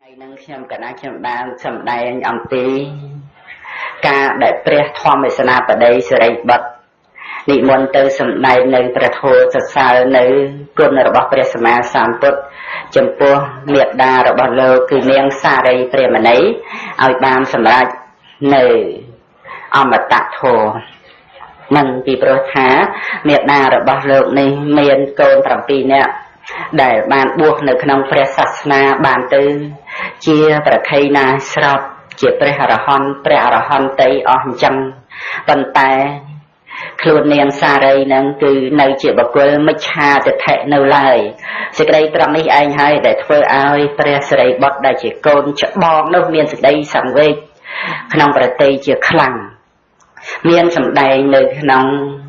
នឹងខ្ញុំកណាខ្ញុំបានសម្ដែងអំពីការដែលព្រះធម្មទេសនាបតីសិរីបុត្រនិមន្តទៅសម្ដែងនៅព្រះធម៌សរសើរនៅគុណរបស់ព្រះសម្មាសម្ពុទ្ធចំពោះមេត្តារបស់លោកគឺនាងសារីព្រាហ្មណីឲ្យបានសម្រេចនៅអមតៈធម៌នឹងពីព្រោះថាមេត្តារបស់លោកនេះមានកូន7នាក់ដែលបានបួសនៅក្នុងព្រះសាសនាបានទៅជាប្រខ័យណាស្រាប់ជាព្រះអរហន្តតីអស់អញ្ចឹងប៉ុន្តែខ្លួននាងសារីនឹងគឺនៅជាបុគ្គលមិច្ឆាទិដ្ឋិនៅឡើយសេចក្តីត្រង់នេះឯងហើយដែលធ្វើឲ្យព្រះសិរីបុត្រដែលជាកូនច្បងនោះមានសេចក្តីសង្វេគក្នុងប្រតិជាខ្លាំងមានសម្ដែងនៅក្នុង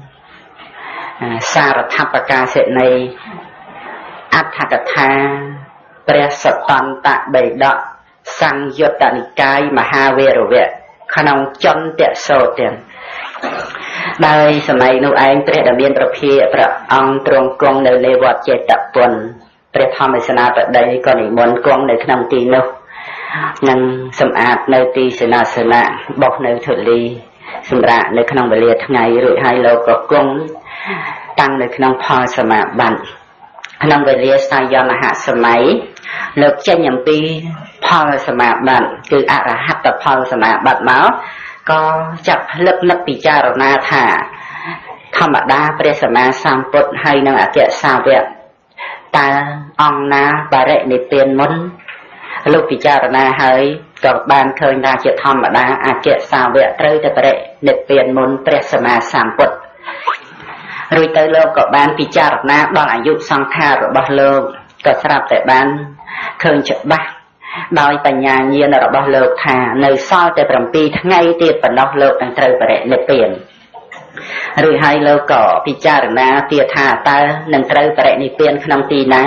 សារថបកាសិណីអដ្ឋកថាព្រះសតន្តបេដកសង្យុត្តនិកាយមហាវេរវៈក្នុងចន្តសោទដោយសម័យនោះឯងព្រះដែលមានប្រភាព្រះអង្គទ្រង់គង់នៅលេវត្តចេតពុនព្រះធម្មទេសនាបតីក៏និមន្តគង់នៅក្នុងទីនោះនឹងសម្អាតនៅទីសេនាសនៈបោះនៅធូលីសម្រាប់នៅក្នុងវេលាថ្ងៃរួចហើយលោកក៏គង់តាំងនៅក្នុងផលសមាបត្តិក្នុងវេលាសាយមហសម័យលោកចេញអំពីផលសមាបត្តិគឺអរហត្តផលសមាបត្តិមកក៏ចាប់ផ្លឹកនឹកពិចារណាថាធម្មតាព្រះសម្មាសម្ពុទ្ធហើយនឹងអគ្គសាវកតើអង្គណាបរិនិព្វានមុនលោកពិចារណាហើយក៏បានឃើញថាជាធម្មតាអគ្គសាវកត្រូវតែបរិនិព្វានមុនព្រះសម្មាសម្ពុទ្ធរួចទៅលោកក៏បានពិចារណាដល់អាយុសង្ខាររបស់លោកក៏ស្រាប់តែបានឃើញច្បាស់ដោយបញ្ញាញាណរបស់លោកថានៅសល់តែ7ថ្ងៃទៀតប៉ុណ្ណោះលោកនឹងត្រូវបរិនិព្វានរួចហើយលោកក៏ពិចារណាទៀតថាតើនឹងត្រូវបរិនិព្វានក្នុងទីណា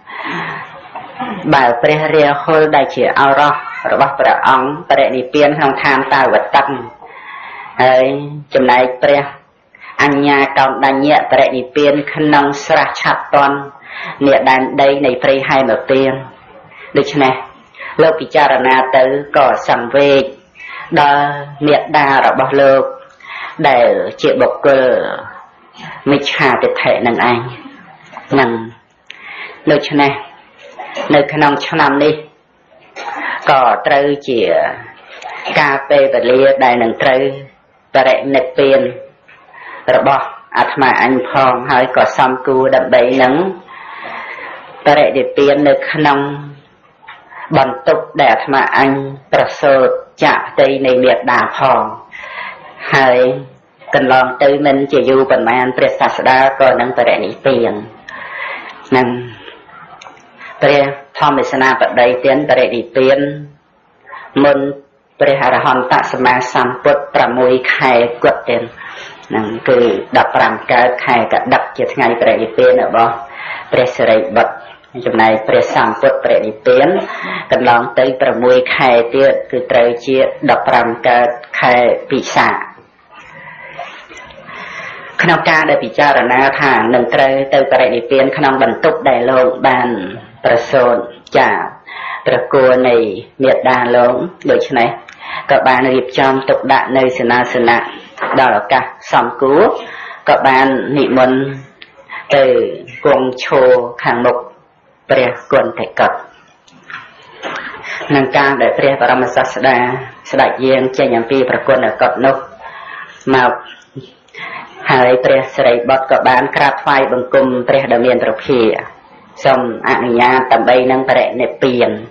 បើព្រះរាហុលដែលជាឱរសរបស់ព្រះអង្គបរិនិព្វានក្នុងឋានតាវតឹងហើយចំណែកព្រះអញ្ញាកោណ្ដញ្ញៈបរិនិព្វានក្នុងស្រះឆាប់តន់នាដែនដីនៃព្រៃហែមពាងដូច្នេះលោកពិចារណាទៅក៏សង្វេគដល់មេត្តារបស់លោកដែលជាបុគ្គលមិច្ឆាទិដ្ឋិនឹងឯងនឹងដូច្នេះនៅក្នុងឆ្នាំនេះក៏ត្រូវជាការពេលវេលាដែលនឹងត្រូវបរិនិព្វានរបស់អាត្មាអញផងហើយក៏សំគួរដើម្បីនឹងបរិនិព្វាននៅក្នុងបន្ទប់ដែលអាត្មាអញប្រសូតចាក់ផ្ទៃនៃមេត្តាផងហើយកន្លងទៅមិនជាយូរប៉ុន្មានព្រះសាស្តាក៏នឹងបរិនិព្វាននឹងព្រះធម្មទេសនាបតីទានបរិនិព្វានមុនព្រះអរហន្តសម្មាសម្ពុទ្ធ6ខែគត់ទៀតនឹងគឺ15កើតខែកដិកជាថ្ងៃបរិនិព្វានរបស់ព្រះសិរីបុត្រចំណែកព្រះសម្ពុទ្ធបរិនិព្វានកន្លងទៅ6ខែទៀតគឺត្រូវជា15កើតខែពិសាក្នុងការដែលពិចារណាថានឹងត្រូវទៅបរិនិព្វានក្នុងបន្ទប់ដែលលោកបានប្រសូតចាព្រះគួរនៃមេត្តាលោកដូច្នេះក៏បានរៀបចំទុកដាក់នៅសេនាសនៈដល់ឱកាសសំគួរក៏បាននិមន្តទៅគង់ឈរខាងមុខព្រះគុណតិកតនឹងការដែលព្រះបរមសាស្តាស្ដេចយាងចេញអំពីព្រះគុណតិកតនោះមកហើយព្រះសិរីបុត្រក៏បានក្រាបថ្វាយបង្គំព្រះដ៏មានព្រះភាសូមអនុញ្ញាតដើម្បីនឹងបរិនិព្វាន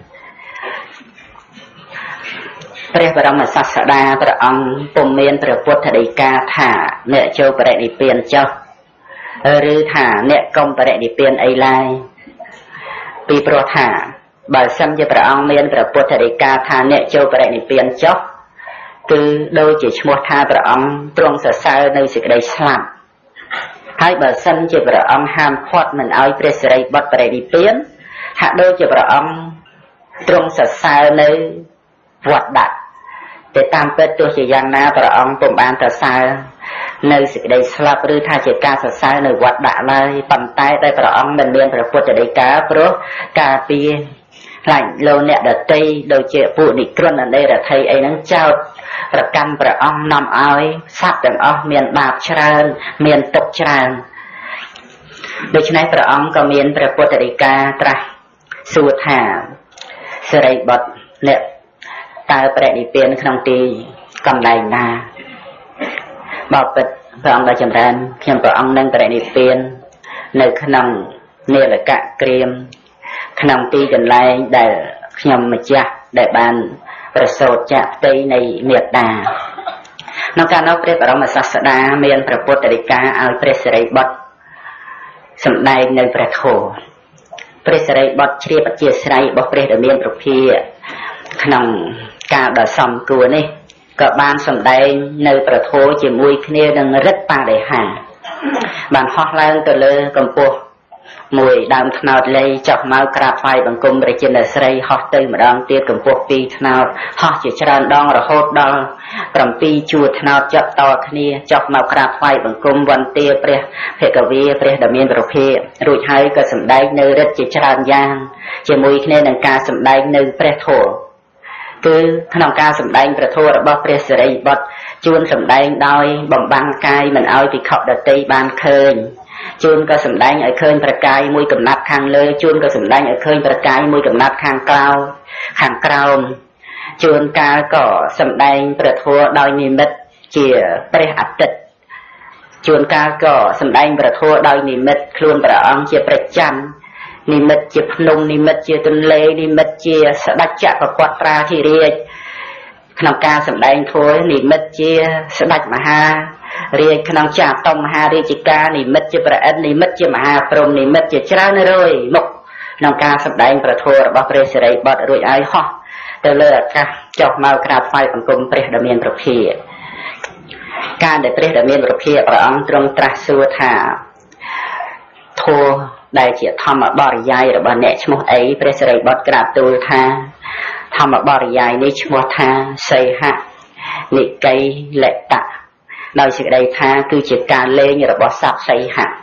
ព្រះបរមសាស្តាព្រះអង្គពុំមានព្រះពុទ្ធដីកាថាអ្នកចូលបរិនិព្វានចុះឬថាអ្នកកុំបរិនិព្វានអីឡើយពីព្រោះថាបើសិនជាព្រះអង្គមានព្រះពុទ្ធដីកាថាអ្នកចូលបរិនិព្វានចុះគឺដូចជាឈ្មោះថាព្រះអង្គទ្រង់សរសើរនៅសេចក្តីស្លាប់ហើយបើសិនជាព្រះអង្គហាមឃាត់មិនឲ្យព្រះសិរីបុត្របរិនិព្វានហាក់ដូចជាព្រះអង្គទ្រង់សរសើរនៅវត្តដាក់តែតាមពិតទោះជាយ៉ាងណាព្រះអង្គពុំបានសរសើរនៅសេចក្តីស្លាប់ឬថាជាការសរសើរនៅវត្តដាក់ឡើយប៉ុន្តែតែព្រះអង្គមិនមានព្រះពុទ្ធដីកាព្រោះការពារខ្លាចលោកអ្នកដតីដូចជាពួកនិក្រណនេរដ្ឋីអីហ្នឹងចោតប្រកាន់ព្រះអង្គនាំឲ្យសត្វទាំងអស់មានបាបច្រើនមានទុក្ខច្រើនដូច្នេះព្រះអង្គក៏មានព្រះពុទ្ធដីកាត្រាស់សួរថាសិរីបុត្រអ្នកតើព្រះនិព្វានក្នុងទីកន្លែងណាបបិទ្ធព្រះអង្គដ៏ចម្រើនខ្ញុំព្រះអង្គនឹងព្រះនិព្វាននៅក្នុងនេលកៈក្រៀមក្នុងទីកន្លែងដែលខ្ញុំម្ចាស់ដែលបានប្រសូតចាក់ផ្ទៃនៃមេត្តាក្នុងកាលនោះព្រះបរមសាស្តាមានព្រះពុទ្ធដីកាឲ្យព្រះសិរីបុត្រសម្ដែងនៅព្រះធម៌ព្រះសិរីបុត្រជ្រាបអធិស្ឋានរបស់ព្រះដែលមានប្រភាក្នុងកាលដ៏សំគួរនេះក៏បានសម្ដែងនៅព្រះធម៌ជាមួយគ្នានឹងរិទ្ធបដិហាបានហោះឡើងទៅលើកម្ពស់មួយដើមថ្នោតលេចុះមកក្រាបថ្វាយបង្គំព្រះចិនស្រីហោះទៅម្ដងទៀតកម្ពស់2ថ្នោតហោះជាច្រើនដងរហូតដល់7ជួរថ្នោតចាប់តគ្នាចុះមកក្រាបថ្វាយបង្គំវន្តាព្រះភគវីព្រះដែលមានប្រភារួចហើយក៏សម្ដែងនៅរិទ្ធជាច្រើនយ៉ាងជាមួយគ្នានឹងការសម្ដែងនៅព្រះធម៌គឺក្នុងការសម្ដែងព្រះធម៌របស់ព្រះសិរីបុត្រជួនសម្ដែងដោយបំបាំងកាយមិនឲ្យភិក្ខុដទៃបានឃើញជួនក៏សម្ដែងឲ្យឃើញប្រកាយមួយកំណាត់ខាងលើជួនក៏សម្ដែងឲ្យឃើញប្រកាយមួយកំណាត់ខាងក្រោមជួនកាលក៏សម្ដែងព្រះធម៌ដោយនិមិត្តជាព្រះអាទិត្យជួនកាលក៏សម្ដែងព្រះធម៌ដោយនិមិត្តខ្លួនព្រះអង្គជាព្រះច័ន្ទនិមិត្តជាភ្នំនិមិត្តជាទន្លេនិមិត្តជាស្ដេចចក្រពត្តិត្រាធិរាជក្នុងការសម្ដែងធម៌និមិត្តជាស្ដេចមហារាជក្នុងចាតមហារាជការនិមិត្តជាព្រះឥន្ទនិមិត្តជាមហាព្រហ្មនិមិត្តជាច្រើនរយមុខក្នុងការសម្ដែងព្រះធម៌របស់ព្រះសិរីបុត្ររួចហើយហោះទៅលើអាកាសចុះមកក្រាបថ្វាយបង្គំព្រះដែលមានប្រភាការដែលព្រះដែលមានប្រភាព្រះអង្គទ្រង់ត្រាស់សួរថាធម៌ដែលជាធម្មបរិយាយរបស់អ្នកឈ្មោះអីព្រះសិរីបុត្រក្រាបទូលថាធម្មបរិយាយនេះឈ្មោះថាសីហនិកៃលតៈដោយសេចក្តីថាគឺជាការលេងរបស់សត្វសីហៈ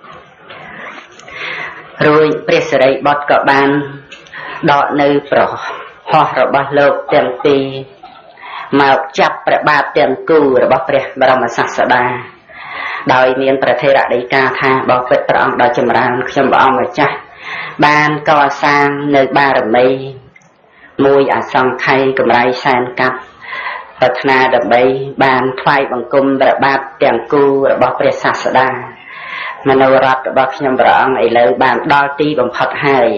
រួចព្រះសិរីបុត្រក៏បានដកនៅប្រហោះរបស់លោកទាំងពីរមកចាប់ព្រះបាទទាំងគូរបស់ព្រះបរមសាស្តាដោយមានប្រធេរដីកាថាបបិទ្ធព្រះអង្គដ៏ចម្រើនខ្ញុំព្រះអង្គម្ចាស់បានកសាងនៅបារមីមួយអសង្ខ័យកម្រៃសែនកាប់ប្រាថ្នាដើម្បីបានថ្វាយបង្គំព្រះបាទទាំងគូរបស់ព្រះសាស្តាមនោរតរបស់ខ្ញុំព្រះអង្គឥឡូវបានដល់ទីបំផុតហើយ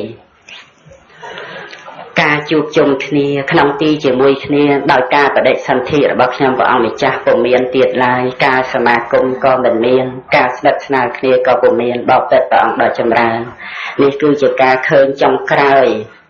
ការជួបជុំគ្នាក្នុងទីជាមួយគ្នាដោយការបដិសន្ធិរបស់ខ្ញុំព្រះអង្គម្ចាស់ពុំមានទៀតឡើយការសមាគមក៏មិនមានការស្និទ្ធស្នាលគ្នាក៏ពុំមានបបិទ្ធព្រះអង្គដ៏ចម្រើននេះគឺជាការឃើញចុងក្រោយ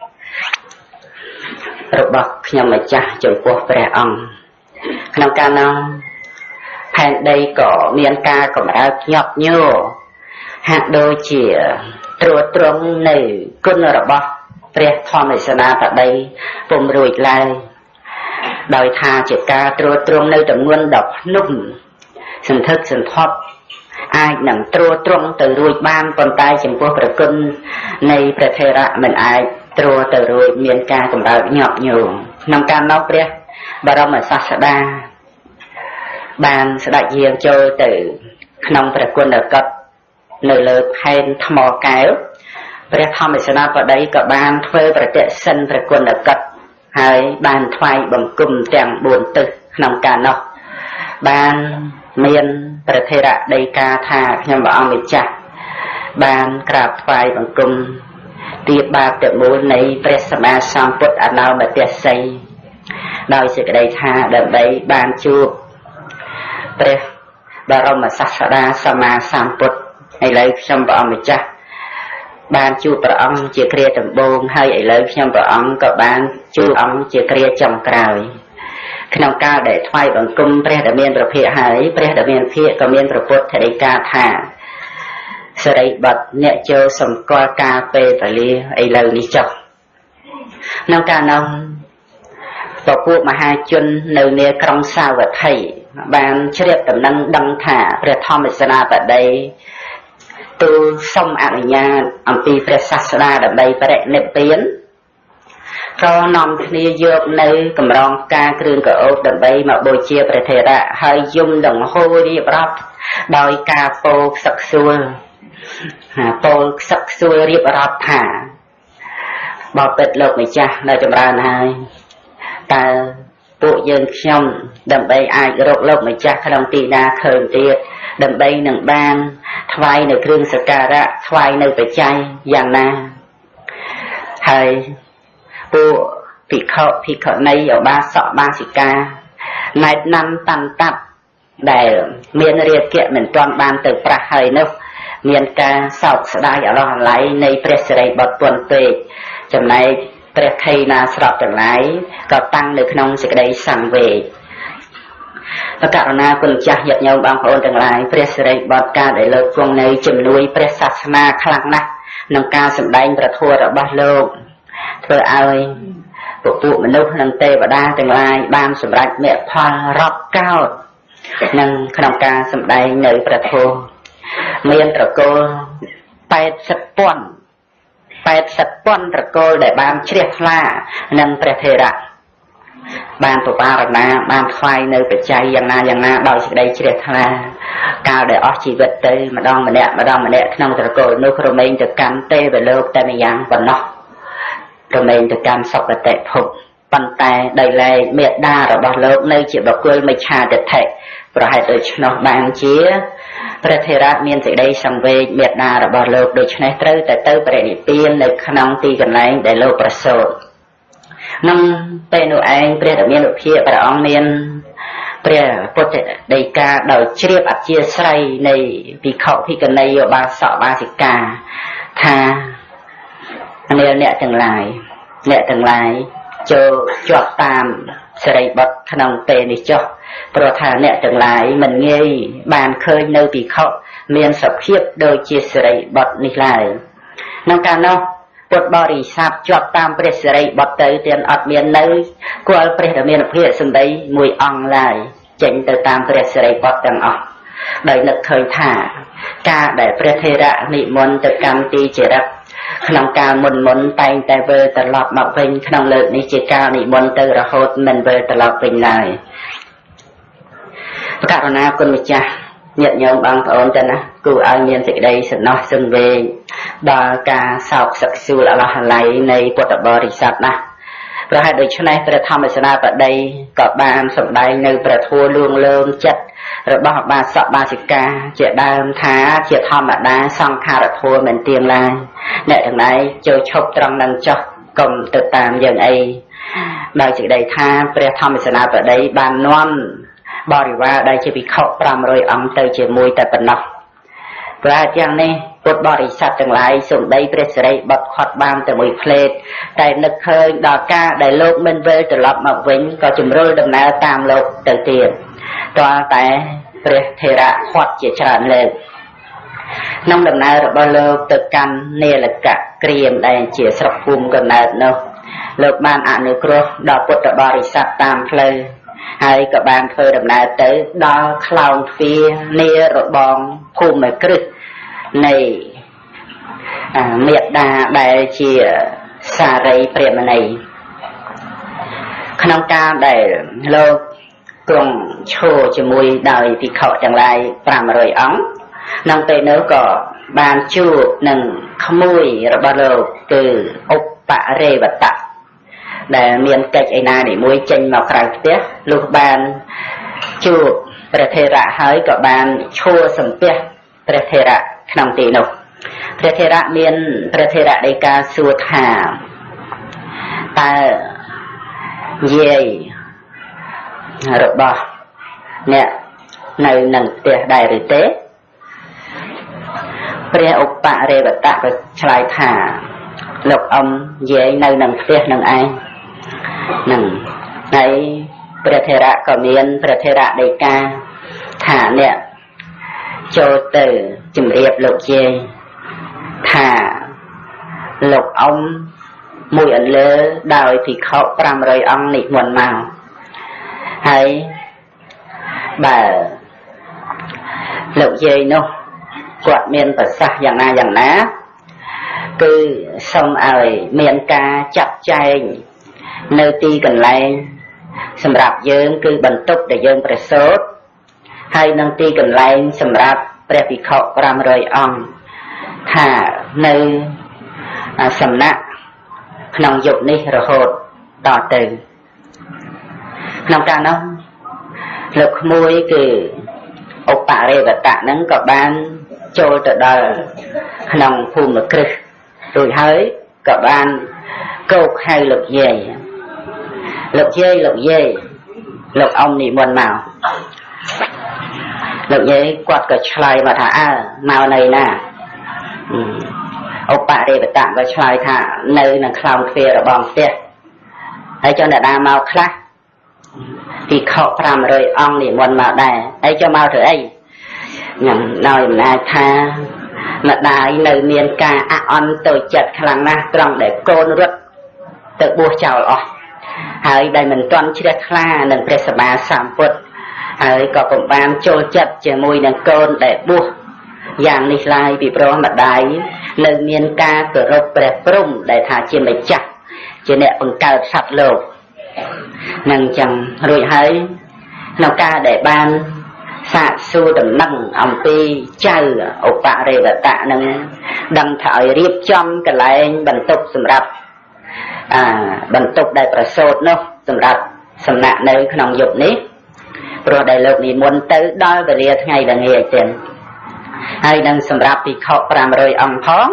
របស់ខ្ញុំម្ចាស់ចំពោះព្រះអង្គក្នុងកាលនោះផែនដីក៏មានការកម្រើកញាប់ញ័រហាក់ដូចជាត្រួតត្រងនៅគុណរបស់ព្រះធម្មសេនាបតីពុំរួចឡើយដោយថាជាការត្រួតត្រងនៅទម្ងន់ដល់ភ្នំសន្ធឹកសន្ធាប់អាចនឹងត្រួតត្រងទៅរួចបានប៉ុន្តែចំពោះព្រះគុណនៃព្រះថេរៈមិនអាចត្រួតទៅរួចមានការកម្រើកញាប់ញ័រក្នុងកាលនោះព្រះបរមសាស្តាបានស្ដេចយាងចូលទៅក្នុងព្រះគុណកដ្ឋនៅលើផែនថ្មកែវព្រះធម្មសេនាបតីក៏បានធ្វើប្រតិសិនព្រះគុណកដ្ឋហើយបានថ្វាយបង្គំទាំង4ទិសក្នុងកាលនោះបានមានព្រះថេរដីកាថាខ្ញុំព្រះអង្គម្ចាស់បានក្រាបថ្វាយបង្គំទាបបាបទាំងមូលនៃព្រះសម្មាសម្ពុទ្ធអនុមតិសីដោយសេចក្តីថាដើម្បីបានជួបព្រះបរមសាស្តាសម្មាសម្ពុទ្ធឥឡូវខ្ញុំព្រះអង្គម្ចាស់បានជួបព្រះអង្គជាគ្រាដំបូងហើយឥឡូវខ្ញុំព្រះអង្គក៏បានជួបអង្គជាគ្រាចុងក្រោយក្នុងកាលដែលថ្វាយបង្គំព្រះដែលមានព្រះភិក្ខហើយព្រះដែលមានភិក្ខក៏មានព្រះពុទ្ធដីកាថាសិរីបុត្រអ្នកចូលសម្គាល់ការពេលវេលាឥឡូវនេះចុះក្នុងកាលនោះពពួកមហាជននៅនាក្រុងសាវត្ថីបានជ្រាបដំណឹងដឹងថាព្រះធម្មសេនាបតីទូលសុំអនុញ្ញាតអំពីព្រះសាស្តាដើម្បីបរិនិព្វានក៏នាំគ្នាយកនៅកម្រងផ្កាគ្រឿងក្រអូបដើម្បីមកបូជាព្រះថេរៈហើយយំដង្ហូររៀបរាប់ដោយការពោលខ្សឹកខ្សួលពោលខ្សឹកខ្សួលរៀបរាប់ថាបបិទ្ធលោកម្ចាស់នៅចម្រើនហើយតើពួកយើងខ្ញុំដើម្បីអាចរកលោកម្ចាស់ក្នុងទីណាឃើញទៀតដើម្បីនឹងបានថ្វាយនៅគ្រឿងសក្ការៈថ្វាយនៅបច្ច័យយ៉ាងណាហើយពួកភិក្ខុភិក្ខុនីឧបាសកបាសិកាណែតណាំតាន់តាប់ដែលមានរាគៈមិនទាន់បានទៅប្រះហើយនោះមានការសោកស្ដាយអឡោះអាល័យនៃព្រះសិរីបុត្រពន់ពេកចំណែកព្រះខេណាស្រាប់ទាំងឡាយក៏តាំងនៅក្នុងសេចក្តីសង្វេគប្រកាសណាគុណចាស់ញាតិញោមបងប្អូនទាំងឡាយព្រះសិរីបុត្រការដែលលើកគង់នៅជំនួយព្រះសាសនាខ្លាំងណាស់ក្នុងការសម្ដែងព្រះធម៌របស់លោកធ្វើឲ្យពួកមនុស្សនិងទេវតាទាំងឡាយបានសម្រេចមគ្គផលរាប់កោដនិងក្នុងការសម្ដែងនៅព្រះធម៌មានត្រកូល80,000ត្រកូលដែលបានជ្រះថ្លានឹងព្រះថេរៈបានបបារណាបានថ្វាយនៅបច្ច័យយ៉ាងណាដោយសេចក្តីជ្រះថ្លាកាលដែលអស់ជីវិតទៅម្ដងម្នាក់ក្នុងត្រកូលនោះរមែងទៅកាន់ទេវលោកតែម្យ៉ាងប៉ុណ្ណោះរមែងទៅកាន់សុគតិភពប៉ុន្តែដោយឡែកមេត្តារបស់លោកនៅជាបុគ្គលមិច្ឆាទិដ្ឋិប្រហែលដូច្នោះបានជាព្រះថេរៈមានសេចក្តីសង្វេគមេត្តារបស់លោកដូច្នេះត្រូវតែទៅបរិនិព្វាននៅក្នុងទីកន្លែងដែលលោកប្រសូតនឹងពេលនោះឯងព្រះរាមានុភាពព្រះអង្គមានព្រះពុទ្ធដីកាដោយជ្រាបអធ្យាស្រ័យនៃភិក្ខុភិក្ខុនីឧបាសកបាសិកាថាអ្នកទាំងឡាយចូលជាប់តាមសិរីបុត្រក្នុងពេលនេះចុះព្រោះថាអ្នកទាំងឡាយមិនងាយបានឃើញនៅភិក្ខុមានសភាពដូចជាសិរីបុត្រនេះឡើយក្នុងកាលនោះពុទ្ធបរិស័ទជាប់តាមព្រះសិរីបុត្រទៅទាំងអត់មាននៅគល់ព្រះរាមានុភាពសម្ដីមួយអង្គឡើយចេញទៅតាមព្រះសិរីបុត្រទាំងអស់ដោយនឹកឃើញថាការដែលព្រះថេរៈនិមន្តទៅកម្មទីចរិតក្នុងការមុនតែងតែវិលត្រឡប់មកវិញក្នុងលើកនេះជាការនិមន្តទៅរហូតមិនវិលត្រឡប់វិញឡើយប្រកាសណាគុណម្ចាស់ញាតិញោមបងប្អូនទៅណាគូឲ្យមានសេចក្តីសំណោះសង្វេគដល់ការសោកសឹកសួលអឡោះអាល័យនៃពុទ្ធបរិស័ទណាប្រហែលដូច្នេះព្រះធម្មសេនាបតីក៏បានសម្ដែងនៅព្រះធម៌លួងលោមចិត្តរបស់បាសកបាសិកាជាដើមថាជាធម្មតាសង្ខារធម៌មិនទៀងឡើយអ្នកទាំងឡាយចូលឈប់ត្រង់នឹងចោះកុំទៅតាមយើងអីដោយសេចក្តីថាព្រះធម្មសេនាបតីបាននាំបរិវារដែលជាភិក្ខុ500អង្គទៅជាមួយតែប៉ុណ្ណោះព្រោះយ៉ាងនេះពុទ្ធបរិស័ទទាំងឡាយសំដីព្រះសិរីបុត្រខាត់បានតែមួយផ្លេតតែនឹកឃើញដល់ការដែលលោកមិនវិលត្រឡប់មកវិញក៏ជំរុលដំណើរតាមលោកទៅទៀតទាល់តែព្រះថេរៈខាត់ជាច្រើនលើកក្នុងដំណើររបស់លោកទៅកាន់នេលកៈក្រៀមដែលជាស្រុកភូមិកំណើតនោះលោកបានអនុគ្រោះដល់ពុទ្ធបរិស័ទតាមផ្លូវហើយក៏បានធ្វើដំណើរទៅដល់ខ្លោងទ្វារនារបងភូមិគ្រឹះនៃមេត្តាដែលជាសារីព្រាហ្មណីក្នុងការដែលលោកទ្រង់ឈរជាមួយដោយភិក្ខុទាំងឡាយ500អង្គក្នុងពេលនោះក៏បានជួបនឹងក្មួយរបស់លោកគឺឧបរេវតៈដែលមានកិច្ចឯណានេះមួយចេញមកក្រៅផ្ទះលុះបានជួបព្រះថេរៈហើយក៏បានឈរសំពះព្រះថេរៈក្នុងទីនោះព្រះថេរៈមានព្រះថេរៈដីកាសួរថាតើយាយរបស់អ្នកនៅនឹងផ្ទះដែរឬទេព្រះឧបរេវតៈក៏ឆ្លើយថាលោកអ៊ំយាយនៅនឹងផ្ទះនឹងឯងនឹងហើយព្រះថេរៈក៏មានព្រះថេរៈដីកាថាអ្នកចូលទៅជម្រាបលោកយាយថាលោកអ៊ំមួយអន្លើដោយភិក្ខុ500អង្គនិមន្តមកហើយបើលោកយាយនោះគាត់មានប្រសាសន៍យ៉ាងណាគឺសូមឲ្យមានការចាត់ចែងនៅទីកន្លែងសម្រាប់យើងគឺបន្ទប់ដែលយើងប្រសូតហើយនឹងទីកន្លែងសម្រាប់ព្រះភិក្ខុ500អង្គថានៅសំណាក់ក្នុងយុគនេះរហូតតទៅក្នុងកាលនោះលោកក្មួយគឺឧបរិវតៈហ្នឹងក៏បានចូលទៅដល់ក្នុងភូមិគ្រឹះរួចហើយក៏បានកោកហៅលោកយាយលោកអ៊ំនិមន្តមកលោកយាយគាត់ក៏ឆ្លើយមកថាមកនៅណាឧបរិវតៈក៏ឆ្លើយថានៅនឹងខ្លោងទ្វាររបស់ផ្ទះហើយចុះអ្នកណាមកខ្លះភិក្ខុ500អង្គនិមន្តមកដែរហើយចុះមកធ្វើអីខ្ញុំដោយអំណាចថាម្ដាយនៅមានការអអន់តូចចិត្តខ្លាំងណាស់ត្រង់ដែលកូនរត់ទៅបួសចោលអស់ហើយដែលមិនទាន់ជ្រះថ្លានឹងព្រះសម្មាសម្ពុទ្ធហើយក៏ពុំបានចូលចិត្តជាមួយនឹងកូនដែលបួសយ៉ាងនេះឡើយពីព្រោះម្ដាយនៅមានការគោរពព្រះព្រហ្មដែលថាជាម្ចាស់ជាអ្នកបង្កើតសត្វលោកនឹងចឹងរួចហើយក្នុងការដែលបានសាកសួរដំណឹងអំពីចៅឧបរិវតៈនឹងដឹងថាឲ្យរៀបចំកន្លែងបន្ទប់សម្រាប់បន្ទប់ដែលប្រសូតនោះសម្រាប់សំណាក់នៅក្នុងយុគនេះព្រោះដែលលោកនិមន្តទៅដល់វេលាថ្ងៃល្ងាចទៀតហើយនឹងសម្រាប់ភិក្ខុ500អង្គផង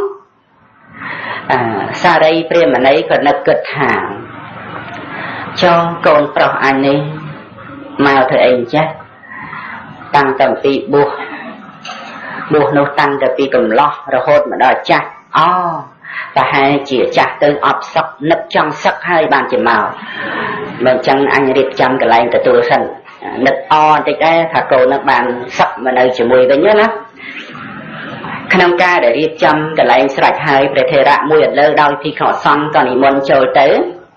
សារីព្រាហ្មណីក៏នឹកគិតថាចុះកូនប្រុសអញនេះមកធ្វើអីចេះតាំងតែពីបួសនោះតាំងតែពីកំឡោះរហូតមកដល់ចាស់ប្រហែលជាចាស់ទៅអត់សឹកនឹកចង់សឹកហើយបានជាមកបើអញ្ចឹងអញរៀបចំកន្លែងទទួលសិននឹកបន្តិចដែរថាកូននឹងបានសឹកមកនៅជាមួយវិញណាក្នុងការដែលរៀបចំកន្លែងស្រេចហើយព្រះថេរៈមួយឥឡូវដោយភិក្ខុសង្ឃក៏និមន្តចូលទៅ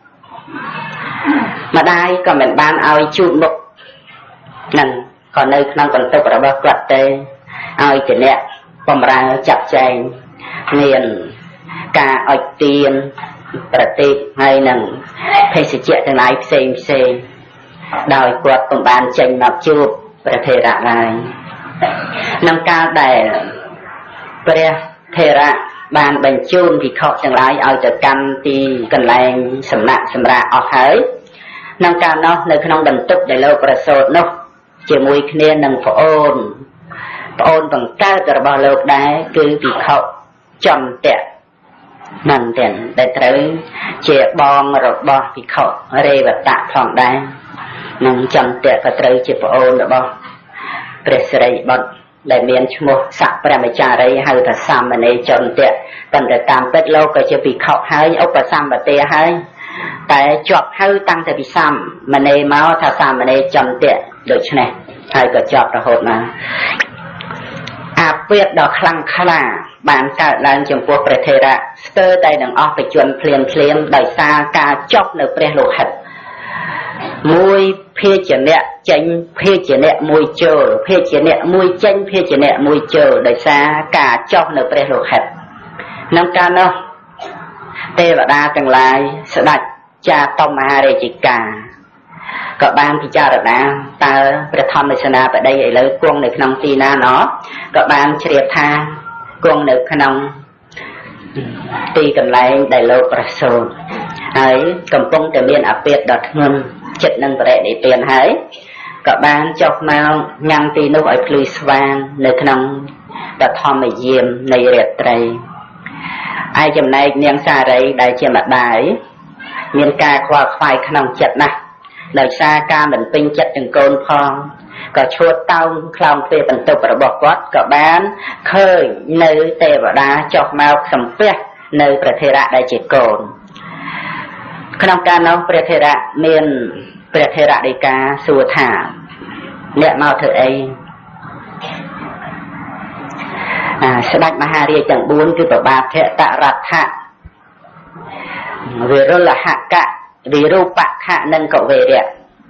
ម្ដាយក៏មិនបានឲ្យជូតមុខនឹងក៏នៅក្នុងបន្ទប់របស់គាត់ទេឲ្យជាអ្នកបម្រើចាត់ចែងមានការអុជទៀនប្រទីបហើយនឹងភេសជ្ជៈទាំងឡាយផ្សេងដោយគាត់ពុំបានចេញមកជួបព្រះថេរៈឡើយក្នុងកាលដែលព្រះថេរៈបានបញ្ជូនភិក្ខុទាំងឡាយឲ្យទៅកាន់ទីកន្លែងសំណាក់សម្រាប់អស់ហើយក្នុងកាលនោះនៅក្នុងបន្ទប់ដែលលោកប្រសូតនោះជាមួយគ្នានឹងប្អូនបង្កើតរបស់លោកដែរគឺភិក្ខុចន្ទៈនឹងទាំងដែលត្រូវជាបងរបស់ភិក្ខុរេវតៈផងដែរនឹងចន្ទៈក៏ត្រូវជាប្អូនរបស់ព្រះសិរីបុត្រដែលមានឈ្មោះស័ក្តិព្រះមចារីហៅថាសាមណេរចន្ទៈប៉ុន្តែតាមពិតលោកក៏ជាភិក្ខុហើយឧបសម្បទាហើយតែជាប់ហៅតាំងតែពីសាមណេរមកថាសាមណេរចន្ទៈដូច្នេះហើយក៏ជាប់រហូតមកអាពាធដ៏ខ្លាំងក្លាបានកើតឡើងចំពោះព្រះថេរៈស្ទើរតែនឹងអស់បជនភ្លាមដោយសារការចុះនៅព្រះលោហិតមួយភាជាអ្នកចេញភាជាអ្នកមួយចូលភាជាអ្នកមួយចេញភាជាអ្នកមួយចូលដោយសារការចុះនៅព្រះលោហិតក្នុងការនោះទេវតាទាំងឡាយស្ដេចចាតមហារាជិកាក៏បានពិចារណាតើព្រះធម្មទេសនាបតីឥឡូវគង់នៅក្នុងទីណាណោះក៏បានជ្រាបថាគង់នៅក្នុងទីកន្លែងដែលលោកប្រសូតហើយកំពុងតែមានអាពាធដ៏ធ្ងន់ចិត្តនឹងបរិនិព្វានហើយក៏បានចុះមកញ៉ាំងទីនោះឲ្យភ្លឺស្វាងនៅក្នុងបឋមយាមនៃរាត្រីឯចំណែកនាងសារីដែលជាម្ដាយមានការខ្វល់ខ្វាយក្នុងចិត្តណាស់ដោយសារការមិនពេញចិត្តនឹងកូនផងក៏ឈួតតោងខ្លោងទ្វារបន្ទប់របស់គាត់ក៏បានឃើញនៅទេវតាចុះមកសំពះនៅព្រះថេរៈដែលជាកូនក្នុងការនោះព្រះថេរៈមានព្រះថេរដីកាសួរថាអ្នកមកធ្វើអីស្ដេចមហារាជទាំង4គឺប្របាទភតរដ្ឋៈវិរុលហកៈវិរូបខៈនិងកវេរៈ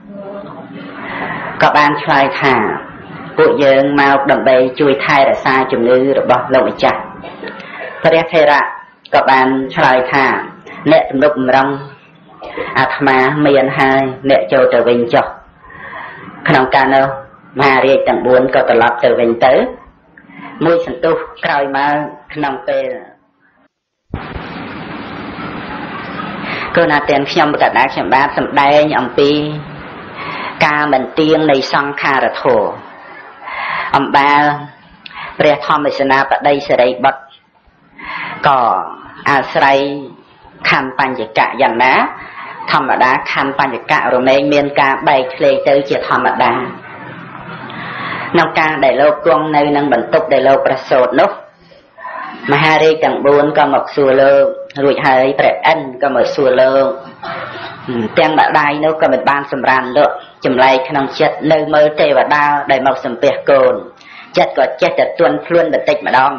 ក៏បានឆ្លើយថាពួកយើងមកដើម្បីជួយថែរក្សាជំនឿរបស់លោកម្ចាស់ព្រះថេរៈក៏បានឆ្លើយថាអ្នកទំនុកបំរុងអាត្មាមានហើយអ្នកចូលទៅវិញចុះក្នុងការនោះមហារាជទាំង4ក៏ត្រឡប់ទៅវិញទៅមួយសន្ទុះក្រោយមកក្នុងពេលគឺណាទាំងខ្ញុំកដាខ្ញុំបាទសម្ដែងអំពីការមិនទៀងនៃសង្ខារធម៌អំបាលព្រះធម្មសេនាបតីសិរីបុត្រក៏អាស្រ័យខណ្ឌបញ្ចកៈយ៉ាងណាធម្មតាខណ្ឌបញ្ចកៈរមែងមានការបែកធ្លាយទៅជាធម្មតាក្នុងការដែលលោកគង់នៅនឹងបន្ទប់ដែលលោកប្រសូតនោះមហារាជទាំង4ក៏មកសួរលោករួចហើយព្រះអិនក៏មកសួរលោកទាំងម្ដាយនោះក៏មិនបានសម្រានលោកចម្លែកក្នុងចិត្តនៅមើលទេវតាដែលមកសំពះកូនចិត្តក៏ចេះតែទន់ភ្លួនបន្តិចម្ដង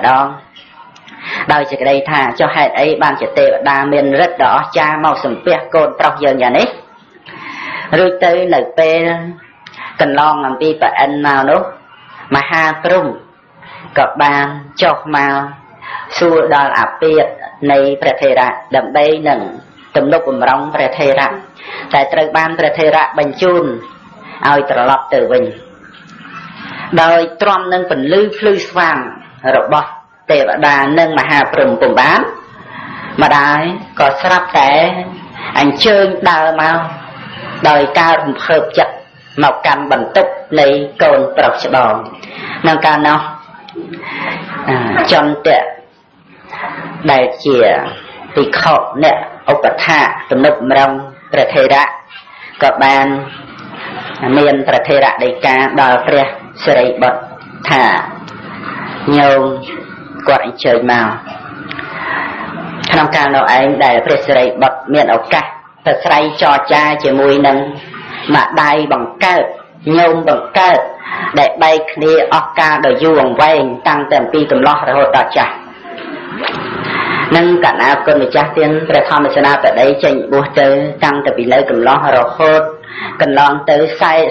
ដោយសេចក្តីថាចុះហេតុអីបានជាទេវតាមានឫទ្ធិដ៏អស្ចារ្យមកសំពះកូនប្រុសយើងយ៉ាងនេះរួចទៅនៅពេលកន្លងអំពីប្រអិនមកនោះមហាព្រំក៏បានចុះមកសួរដល់អាពាធនៃព្រះថេរៈដើម្បីនឹងទំនុកបំរុងព្រះថេរៈតែត្រូវបានព្រះថេរៈបញ្ជូនឲ្យត្រឡប់ទៅវិញដោយទ្រាំនឹងពន្លឺភ្លឺស្វាងរបស់ទេវតានិងមហាព្រំពុំបានម្ដាយក៏ស្រាប់តែអញ្ជើញដើរមកដោយការរំភើបចិត្តមកកាន់បន្ទប់នៃកូនប្រុសច្បងក្នុងកាលនោះចន្ទៈដែលជាភិក្ខុអ្នកឧបថាទំនុកម្រងព្រះថេរៈក៏បានមានព្រះថេរៈដីកាដល់ព្រះសិរីបុត្រថាញោមគាត់អញ្ជើញមកក្នុងកាលនោះឯងដែលព្រះសិរីបុត្រមានឱកាសទៅស្រីចរចាជាមួយនឹងម្ដាយបង្កើតញោមបង្កើតដែលបែកគ្នាអស់កាលដ៏យូរអង្វែងតាំងតែពីកំឡោះរហូតដល់ចាស់នឹងកណាគុណម្ចាស់ទានព្រះធម្មសេនាបតីចេញបួសទៅតាំងតែពីនៅកំឡោះរហូតកន្លងទៅ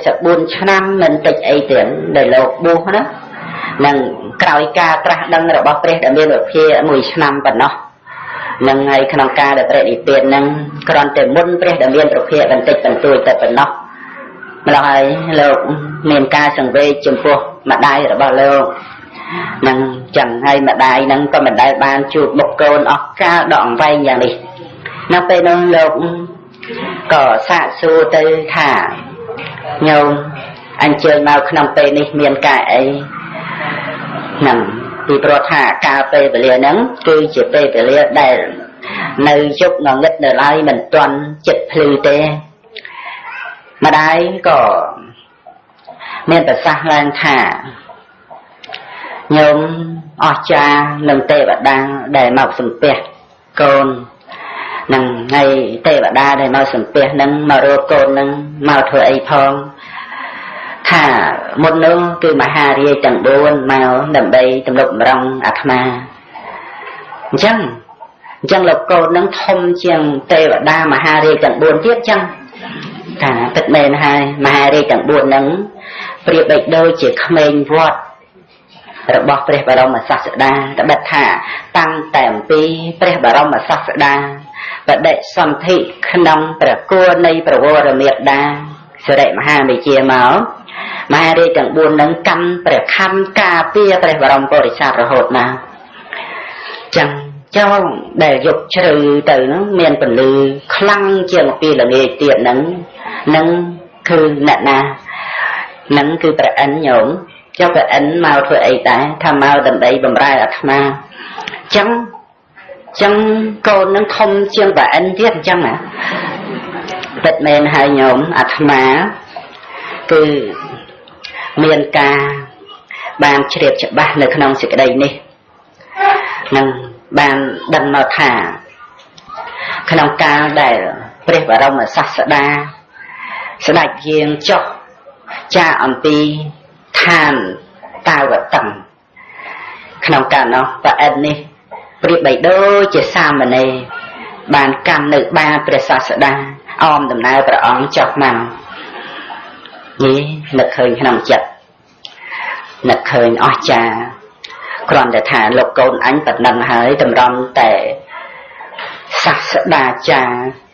44ឆ្នាំមិនតិចអីទៀតដែលលោកបួសណានឹងក្រោយការត្រាស់ដឹងរបស់ព្រះដែលមានវិភា1ឆ្នាំប៉ុណ្ណោះនឹងហើយក្នុងការដែលព្រះនិព្វាននឹងគ្រាន់តែមុនព្រះដែលមានវិភាបន្តិចបន្តួចតែប៉ុណ្ណោះម្ល៉េះហើយលោកមានការសង្វេគចំពោះម្ដាយរបស់លោកនឹងចឹងហើយម្ដាយនឹងក៏មិនដែលបានជួបបុគ្គលអស់កាលដ៏អង្វែងយ៉ាងនេះនៅពេលនោះលោកក៏សាកសួរទៅថាញោមអញ្ជើញមកក្នុងពេលនេះមានការអីហ្នឹងពីព្រោះថាកាលពេលវេលាហ្នឹងគឺជាពេលវេលាដែលនៅជប់ងងឹតនៅឡើយមិនទាន់ចិត្តភ្លឺទេម្ដាយក៏មានប្រសាសន៍ឡើងថាញោមអស្ចារ្យនឹងទេវតាដែលមកសំពះកូននឹងហើយទេវតាដែលមកសំពះនឹងមករកកូននឹងមកធ្វើអីផងថាមុននោះគឺមហារាជទាំង4មកដើម្បីទំនុកម្រងអាត្មាអញ្ចឹងលោកកូននឹងធំជាងទេវតាមហារាជទាំង4ទៀតចឹងថាពិតមែនហើយមហារាជទាំង4នឹងប្រៀបដូចជាក្មេងវត្តរបស់ព្រះបរមសាស្តាត្បិតថាតាំងតែអំពីព្រះបរមសាស្តាបដិសន្ធិក្នុងព្រះគួរនៃប្រវរមេត្តាសិរិមហាមេជាមកមហារាជទាំង4នឹងកាន់ព្រះខ័ណ្ឌការពារព្រះបរមពុរិស័ទរហូតមកចឹងចោលដែលយកជ្រៅទៅហ្នឹងមានពន្លឺខ្លាំងជាងពីល្ងាចទៀតហ្នឹងគឺអ្នកណាហ្នឹងគឺព្រះអិនញោមចុះព្រះអិនមកធ្វើអីដែរថាមកដើម្បីបម្រើអាត្មាចឹងកូននឹងធំជាងព្រះអិនទៀតអញ្ចឹងណាពិតមែនហើយញោមអាត្មាគឺមានការបានជ្រាបច្បាស់នៅក្នុងសេចក្តីនេះនឹងបានដឹងមកថាក្នុងកាលដែលព្រះបរមសាស្តាស្ដេចយាងចុះចាអំពីឋានតាវតឹងក្នុងកាលនោះព្រះអិននេះប្រៀបបីដូចជាសាមណេរបានកាន់នៅបាតព្រះសាស្តាអមដំណើរព្រះអង្គចុះមកនេះនឹកឃើញក្នុងចិត្តនឹកឃើញអស្ចារ្យគ្រាន់តែថាលោកកូនអញប៉ុណ្ណឹងហើយតម្រាំតែសាស្តាចារ្យ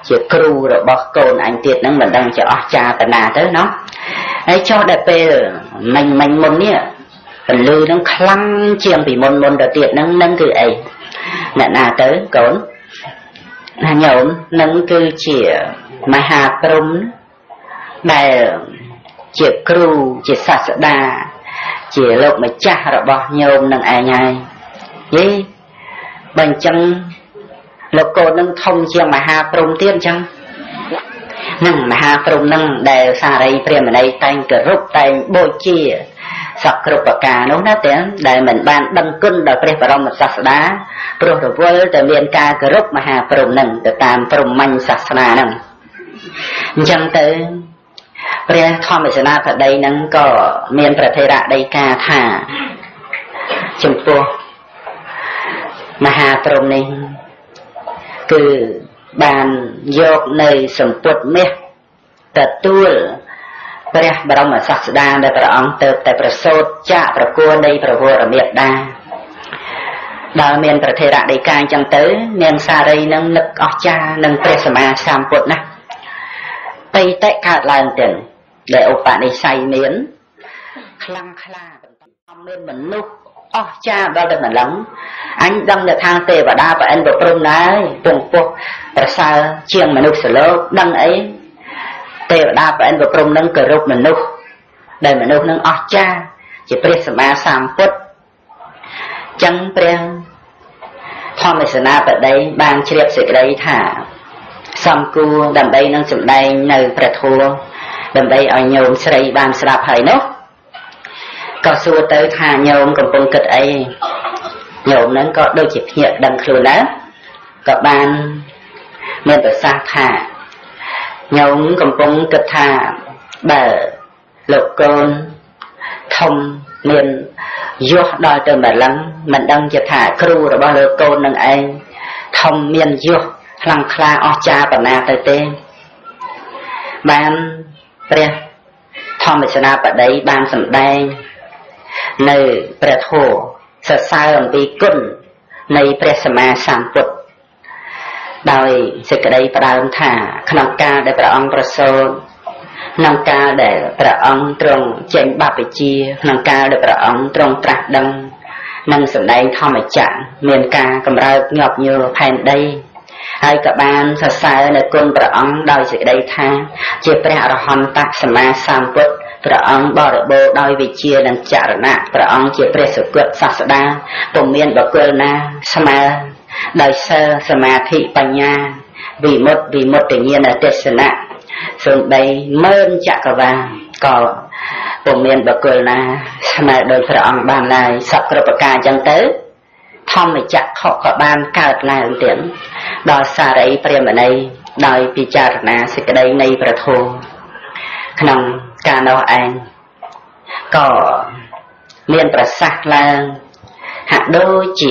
ជាគ្រូរបស់កូនអញទៀតហ្នឹងមិនដឹងជាអស្ចារ្យតាណាទៅណោះហើយចុះដល់ពេលមិញមុននេះពលឺហ្នឹងខ្លាំងជាងពីមុនទៅទៀតហ្នឹងគឺអីអ្នកណាទៅកូនណាញោមនឹងគឺជាមហាព្រំដែលជាគ្រូជាសាស្តាជាលោកម្ចាស់របស់ញោមនឹងឯងហើយយីបើអញ្ចឹងលោកកូននឹងធំជាងមហាព្រំទៀតអញ្ចឹងនឹងមហាព្រំនឹងដែលសារីព្រាហ្មណីតែងគោរពតែងបូជាសពគ្រប់ប្រការនោះណាតែដែលមិនបានដឹងគុណដល់ព្រះបរមសាស្តាព្រោះរវល់តែមានការគោរពមហាព្រំនឹងទៅតាមព្រហ្មញ្ញសាសនានឹងអញ្ចឹងទៅព្រះធម្មសេនាបតីនឹងក៏មានប្រធេរៈដីកាថាចំពោះមហាព្រំនេះគឺបានយកនៅសម្ពុតមាសទទួលព្រះបរមសាស្តាដែលព្រះអង្គទៅតែប្រសូតចាកប្រគល់នៃព្រះវរមេត្តាដល់មានប្រធេរៈដីកាអញ្ចឹងទៅនាងសារីនឹងនឹកអស្ចារ្យនឹងព្រះសម្មាសម្ពុទ្ធណាបិតិកើតឡើងទាំងដែលឧបនិស្ស័យមានខ្លាំងក្លាមានមនុស្សអស្ចារ្យដល់តែម្លឹងអញដឹងថាទេវតាប្រអិនប្រព្រំណាយពងពោះប្រសើរជាងមនុស្សលោកដឹងអីទេវតាប្រអិនប្រព្រំនឹងគោរពមនុស្សដែលមនុស្សនឹងអស្ចារ្យជាព្រះសម្មាសម្ពុទ្ធចឹងព្រះធម្មសេនាបតីបានជ្រាបសេចក្តីថាសំគួរដើម្បីនឹងសម្ដែងនៅព្រះធម៌ដើម្បីឲ្យញោមស្រីបានស្ដាប់ហើយនោះក៏សួរទៅថាញោមកំពុងគិតអីញោមហ្នឹងក៏ដូចជាភ្ញាក់ដឹងខ្លួនដែរក៏បានមានប្រសាសន៍ថាញោមកំពុងគិតថាបើលោកកូនធំមានយោះដល់ទៅម្លឹងមិនដឹងជាថាគ្រូរបស់លោកកូននឹងឯងធំមានយោះខ្លាំងក្លាអស្ចារ្យប៉ុណ្ណាទៅទេបានព្រះធម្មសេនាបតីបានសម្ដែងនៅព្រះធម៌សរសើរអំពីគុណនៃព្រះសម្មាសម្ពុទ្ធដោយសេចក្តីផ្ដើមថាក្នុងកាលដែលព្រះអង្គប្រសូតក្នុងកាលដែលព្រះអង្គទ្រង់ចេញបព្វជិក្នុងកាលដែលព្រះអង្គទ្រង់ត្រាស់ដឹងនិងសម្ដែងធម្មចក្រមានការកម្រើកញាប់ញ័រផែនដីហើយក៏បានសរសើរនៅគុណព្រះអង្គដោយសេចក្តីថាជាព្រះអរហន្តសម្មាសម្ពុទ្ធព្រះអង្គបរិបូរណ៍ដោយវិជ្ជានិងចរណៈព្រះអង្គជាព្រះសុគតសាស្តាពុំមានបុគ្គលណាស្មើដោយសិលសមាធិបញ្ញាវិមុតតិញ្ញាណទេសនៈសូម្បីម៉ឺនចក្រវាលក៏ពុំមានបុគ្គលណាស្មើដោយព្រះអង្គបានឡើយសពគ្រប់ប្រការអញ្ចឹងទៅធម្មចក្រក៏បានកើតឡើងទៀតដល់សារីព្រាហ្មណីដោយពិចារណាសេចក្តីនៃព្រះធម៌ក្នុងការនោះឯងក៏មានប្រសាសន៍ឡើងហាក់ដូចជា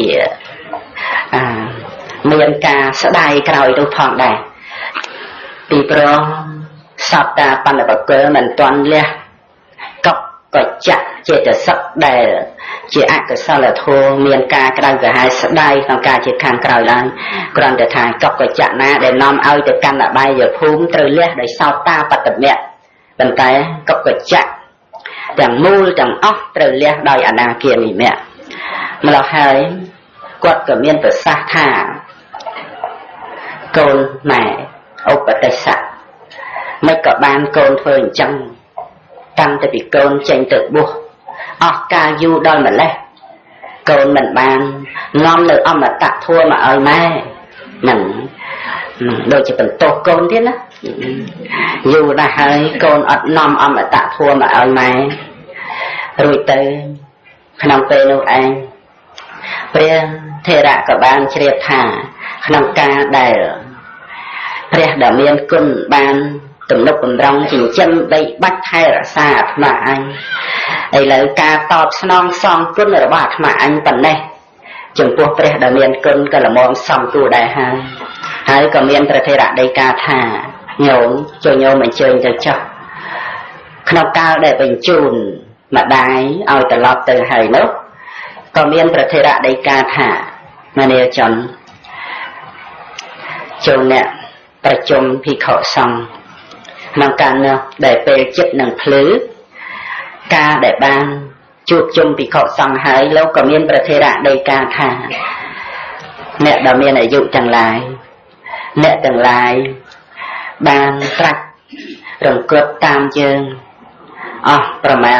មានការស្ដាយក្រោយនោះផងដែរពីព្រោះសត្វតាបណ្ឌបកលមិនទាន់លះកប់កច្ចៈចេតសិកដែលជាអកុសលធម៌មានការក្តៅក្រហាយស្ដាយក្នុងការជាខាងក្រោយឡើងគ្រាន់តែថាកប់កច្ចៈណាដែលនាំឲ្យទៅកាន់អបាយភូមិត្រូវលះដោយសោតាបត្តមៈប៉ុន្តែកប់កច្ចៈទាំងមូលទាំងអស់ត្រូវលះដោយអនាគាមិមៈម្ល៉េះហើយគាត់ក៏មានប្រសាសន៍ថាកូនម៉ែឧបទេសៈមិនក៏បានកូនធ្វើអញ្ចឹងតាំងតែពីកូនចេញទៅបួសអស់កាលយូរដល់ម្លេះកូនមិនបាននាំនៅអមតៈធម៌មកឲ្យម៉ែនឹងដូចជាបន្ទោសកូនទៀតណាយូរណាស់ហើយកូនអត់នាំអមតៈធម៌មកឲ្យម៉ែរួចទៅក្នុងពេលនោះឯងព្រះថេរៈក៏បានជ្រាបថាក្នុងការដែលព្រះដ៏មានគុណបានទំនុកបំរុងចិញ្ចឹមបីបាច់ថែរក្សាអាត្មាអញឥឡូវការតបស្នងសងគុណរបស់អាត្មាអញប៉ុណ្ណេះចំពោះព្រះដ៏មានគុណក៏ល្មមសមគួរដែរហើយក៏មានព្រះថេរៈដីកាថាញោមចូលញោមអញ្ជើញទៅចុះក្នុងកាលដែលបញ្ជូនម្ដាយឲ្យត្រឡប់ទៅហើយនោះក៏មានព្រះថេរៈដីកាថាមនាចន្ទចូលអ្នកប្រជុំភិក្ខុសង្ឃក្នុងការនោះដែលពេលចិត្តនឹងភ្លឺការដែលបានជួបជុំភិក្ខុសង្ឃហើយលោកក៏មានប្រធេរៈដីកាថាអ្នកដែលមានអាយុទាំងឡាយអ្នកទាំងឡាយបានត្រាច់រង្គត់តាមយើងអស់ប្រមាណ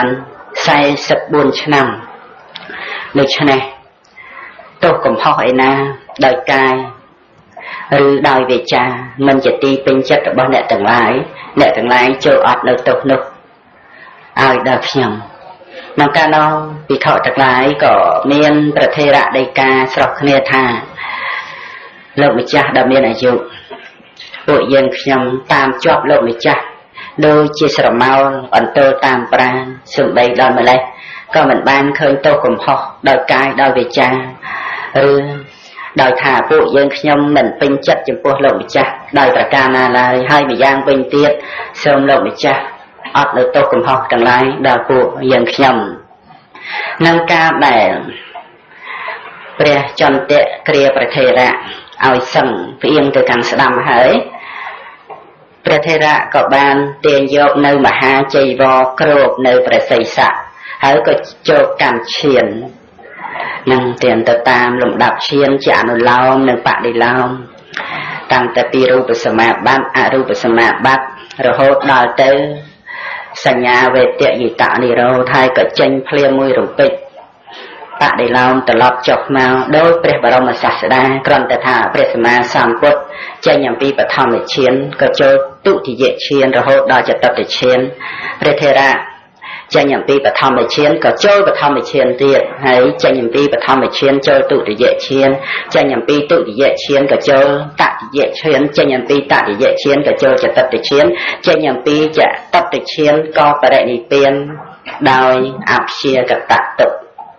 44ឆ្នាំដូច្នេះទោះកំហុសឯណាដោយកាយឬដោយវាចាមិនជាទីពេញចិត្តរបស់អ្នកទាំងឡាយចូលអត់នៅទោសនោះឲ្យដល់ខ្ញុំក្នុងការនោះភិក្ខុទាំងឡាយក៏មានប្រធេរៈដីកាស្រស់គ្នាថាលោកម្ចាស់ដែលមានអាយុពួកយើងខ្ញុំតាមជាប់លោកម្ចាស់ដូចជាស្រមោលអន្ទើតាមប្រាណសំបីដល់ម្លេះក៏មិនបានឃើញទោសកំហុសដោយកាយដោយវាចាឬដោយថាពួកយើងខ្ញុំមិនពេញចិត្តចំពោះលោកម្ចាស់ដោយប្រការណាឡើយហើយម្យ៉ាងវិញទៀតសូមលោកម្ចាស់អត់នៅទោសកំហុសទាំងឡាយដល់ពួកយើងខ្ញុំនឹងការដែលព្រះចន្ទៈគ្រាប្រធេរៈឲ្យសឹងផ្អៀងទៅខាងស្ដាំហើយព្រះធេរៈក៏បានទាញយកនៅមហាជ័យវរគ្របនៅព្រះសីស័កហើយក៏ចូលកាន់ឈាននឹងទានទៅតាមលំដាប់ឈានជាអនុឡោមនិងបដិឡោមតាំងតែពីរូបសមាបត្តិអរូបសមាបត្តិរហូតដល់ទៅសញ្ញាវេទយិតនិរោធហើយក៏ចេញភ្លាមមួយរំពេចបដិឡោមត្រឡប់ចុះមកដោយព្រះបរមសាស្តាគ្រាន់តែថាព្រះសម្មាសម្ពុទ្ធចេញអំពីបឋមឈានក៏ចូលទុតិយឈានរហូតដល់ចតុតឈានព្រះថេរៈចេញអំពីបឋមឈានក៏ចូលបឋមឈានទៀតហើយចេញអំពីបឋមឈានចូលទុតិយឈានចេញអំពីទុតិយឈានក៏ចូលតតិយឈានចេញអំពីតតិយឈានក៏ចូលចតុតឈានចេញអំពីចតុតឈានក៏បរិនិព្វានដោយអព្យាកតតុ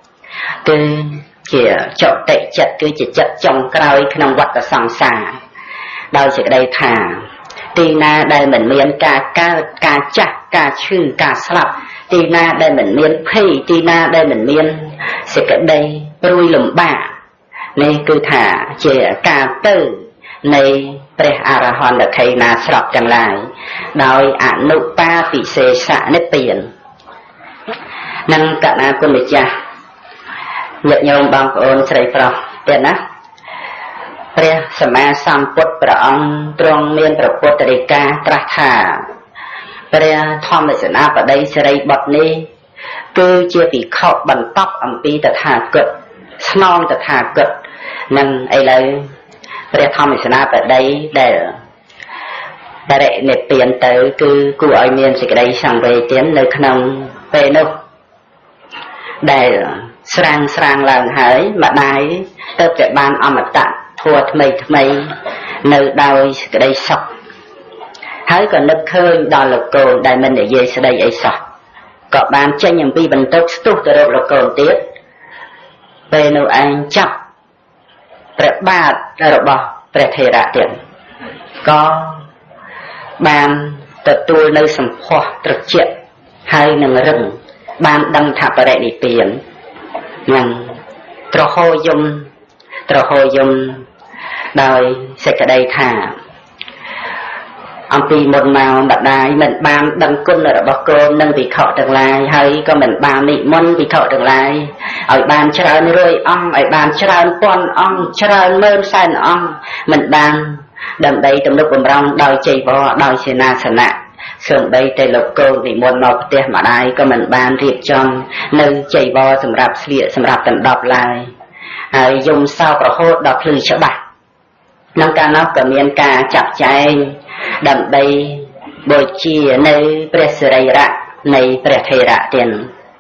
គឺជាចតិចិត្តគឺជាចិត្តចុងក្រោយក្នុងវដ្តសង្សារដោយសេចក្តីថាទីណាដែលមិនមានការកើតការចាស់ការឈឺការស្លាប់ទីណាដែលមិនមានភ័យទីណាដែលមិនមានសេចក្តីព្រួយលំបាកនេះគឺថាជាការទៅនៃព្រះអរហន្តខេណាស្រាប់ទាំងឡាយដោយអនុបាពិសេសនិព្វាននឹងកណាគុណម្ចាស់ញាតិញោមបងប្អូនស្រីប្រុសទៀតណាព្រះសម្មាសម្ពុទ្ធព្រះអង្គទ្រង់មានព្រះពុទ្ធដីកាត្រាស់ថាព្រះធម្មសេនាបតីសិរីបុត្រនេះគឺជាភិក្ខុបន្តអំពីតថាគតស្នងតថាគតនឹងឥឡូវព្រះធម្មសេនាបតីដែលបរិនិព្វានទៅគឺគួរឲ្យមានសេចក្តីសង្វេគនៅក្នុងពេលនោះដែលស្រាងឡើងហើយម្ដាយទៅតែបានអមតៈធัวថ្មីនៅដោយសេចក្តីសុខហើយក៏នឹកឃើញដល់លោកកូនដែលមិននិយាយស្ដីអីសោះក៏បានចេញអំពីបន្ទប់ស្ទុះទៅរកលោកកូនទៀតពេលនោះឯងចាប់ព្រះបាទរបស់ព្រះថេរៈទៀតក៏បានទទួលនៅសម្ផស្សត្រជាក់ហើយនឹងរឹងបានដឹងថាបរិនិព្វាននឹងត្រហោយំដោយសេចក្តីថាអំពីមុនមកម្ដាយមិនបានដឹងគុណរបស់កូននិងភិក្ខុទាំងឡាយហើយក៏មិនបាននិមន្តភិក្ខុទាំងឡាយឲ្យបានច្រើនរយអង្គឲ្យបានច្រើនពាន់អង្គច្រើនម៉ឺនសែនអង្គមិនបានដើម្បីទំនុកបំរុងដោយចីវរដោយសេនាសនៈសូម្បីតែលោកកូននិមន្តមកផ្ទះម្ដាយក៏មិនបានរៀបចំនៅចីវរសម្រាប់ស្លៀកសម្រាប់ដណ្ដប់ឡើយហើយយំសោករហូតដល់ភ្លឺច្បាស់ក្នុងកាលនោះក៏មានការចាត់ចែងដើម្បីបូជានៅព្រះសរីរៈនៃព្រះថេរៈទៀត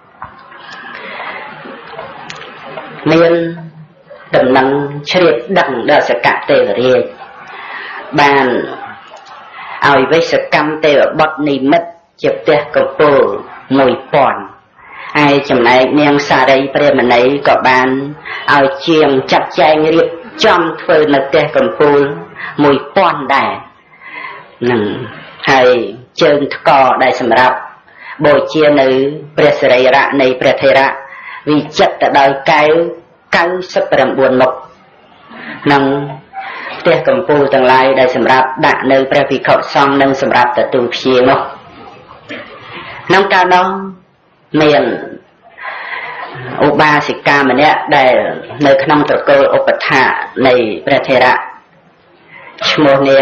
មានដំណឹងជ្រាបដឹងដល់សកទេវរាជបានឲ្យវេសកម្មទេវបុត្រនិមិត្តជាផ្ទះកំពូល 1000 ហើយចំណែកនាងសារីព្រះមណីក៏បានឲ្យជាងចាត់ចែងរៀបចំធ្វើនៅផ្ទះកំពូល 1000 ដែរនឹងហើយជើងថ្កដែលសម្រាប់បូជានៅព្រះសរីរៈនៃព្រះថេរៈវិចិត្រទៅដោយកែវ99មុខនឹងផ្ទះកំពូលទាំងឡាយដែលសម្រាប់ដាក់នៅព្រះភិក្ខុសង្ឃនិងសម្រាប់ទទួលភ្ញៀវនោះក្នុងកាលនោះមានឧបាសិកាម្នាក់ដែលនៅក្នុងត្រកូលឧបថានៃព្រះថេរៈឈ្មោះនាង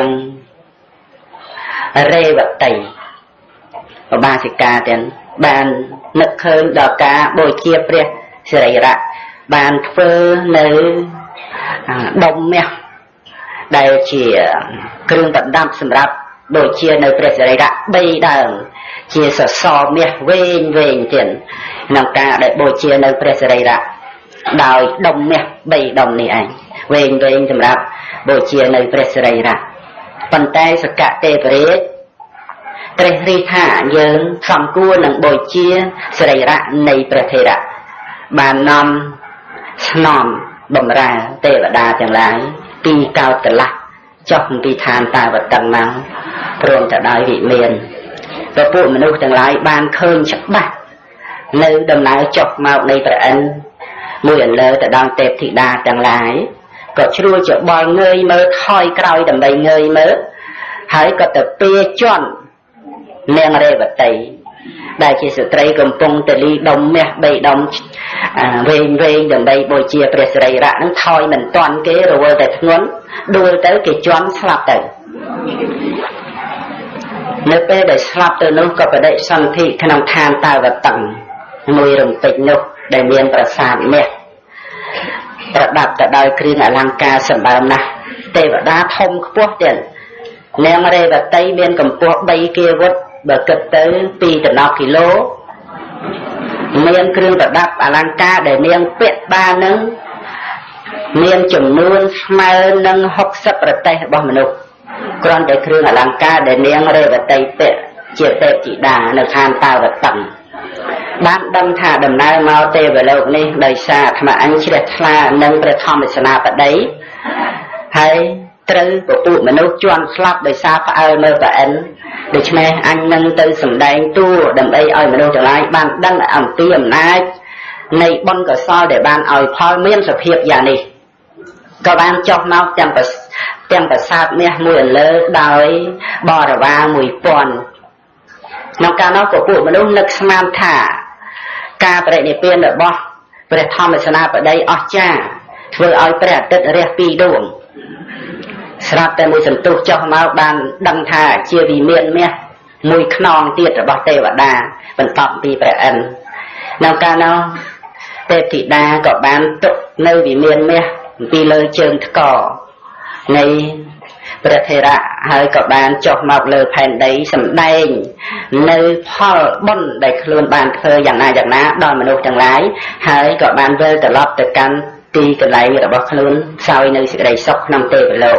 រេវតីឧបាសិកាទាំងបាននឹកឃើញដល់ការបូជាព្រះសិរីរៈបានធ្វើនៅដុំមាសដែលជាគ្រឿងប្រដាប់សម្រាប់បូជានៅព្រះសិរីរៈ3ដើមជាសសរមាសវែងវែងទៀតក្នុងការដែលបូជានៅព្រះសិរីរៈដោយដុំមាស3ដុំនេះឯងវែងវែងសម្រាប់បូជានៅព្រះសិរីរៈប៉ុន្តែសកទេពរាជព្រះរាជថាយើងសំគួរនឹងបូជាសិរីរៈនៃព្រះថេរៈបាននាំស្នំបំរើទេវតាទាំងឡាយពីកោតកន្លះចុះពីឋានតាវតឹងមកព្រមទៅដោយវិមានព្រះពួកមនុស្សទាំងឡាយបានឃើញច្បាស់នៅដំណើរចុះមកនៃព្រះឥន្ទមួយអន្លើទៅដល់ទេពធីតាទាំងឡាយក៏ជ្រួលច្បល់ងើយមើលថយក្រោយដើម្បីងើយមើលហើយក៏ទៅពាជន់នាងរេវតីដែលជាស្ត្រីកំពុងតលីដុំមាស3ដុំវែងវែងដើម្បីបូជាព្រះសិរីរៈនឹងថយមិនតាន់គេរវល់តែធ្ងន់ដួលទៅគេជន់ស្លាប់ទៅនៅពេលដែលស្លាប់ទៅនោះក៏បដិសន្ធិក្នុងឋានតាវតឹងមួយរំពេចនោះដែលមានប្រាសាទមាសប្រដាប់ទៅដោយគ្រឿងអលង្ការសម្បើមណាស់ទេវតាធំខ្ពស់ទៀតនាងរេវតីមានកម្ពស់3គីវុតបើគិតទៅ2ដណ្ដប់គីឡូមានគ្រឿងប្រដាប់អលង្ការដែលនាងពាក់បាននឹងមានចំនួនស្មើនឹង60ប្រទេសរបស់មនុស្សគ្រាន់តែគ្រឿងអលង្ការដែលនាងរេវតីពាក់ជាទេពធីតានៅឋានតាវតឹងបានដឹងថាដំណើរមកទេវលោកនេះដោយសារអាត្មាអញជ្រះថ្លានឹងព្រះធម្មសេនាបតីហើយត្រូវពពួកមនុស្សជន់ស្លាប់ដោយសារផ្អើលមើលព្រះឥន្ទដូច្នេះអញនឹងទៅសម្ដែងតួដើម្បីឲ្យមនុស្សទាំងឡាយបានដឹងអំពីអំណាចនៃបុណ្យកុសលដែលបានឲ្យផលមានសភាពយ៉ាងនេះក៏បានចុះមកទាំងប្រាសាទមាសមួយអន្លើដោយបរិវារ1000ក្នុងកាលនោះពពួកមនុស្សនឹកស្មានថាការបរិនិព្វានរបស់ព្រះធម្មសេនាបតីអស្ចារ្យធ្វើឲ្យព្រះអាទិត្យរះ2ដួងស្រាប់តែមួយសន្ទុះចុះមកបានដឹងថាជាវិមានមាសមួយខ្នងទៀតរបស់ទេវតាបន្ទាប់ពីព្រះឥន្ទនៅកាលនោះទេពធីតាក៏បានទុកនៅវិមានមាសពីលើជើងថ្កនៃព្រះថេរៈហើយក៏បានចុះមកលើផែនដីសម្ដែងនៅផលបុណ្យដែលខ្លួនបានធ្វើយ៉ាងណាយ៉ាងណាដល់មនុស្សទាំងឡាយហើយក៏បានវិលត្រឡប់ទៅកាន់ទីកន្លែងរបស់ខ្លួនសោយនៅសេចក្តីសុខក្នុងទេវលោក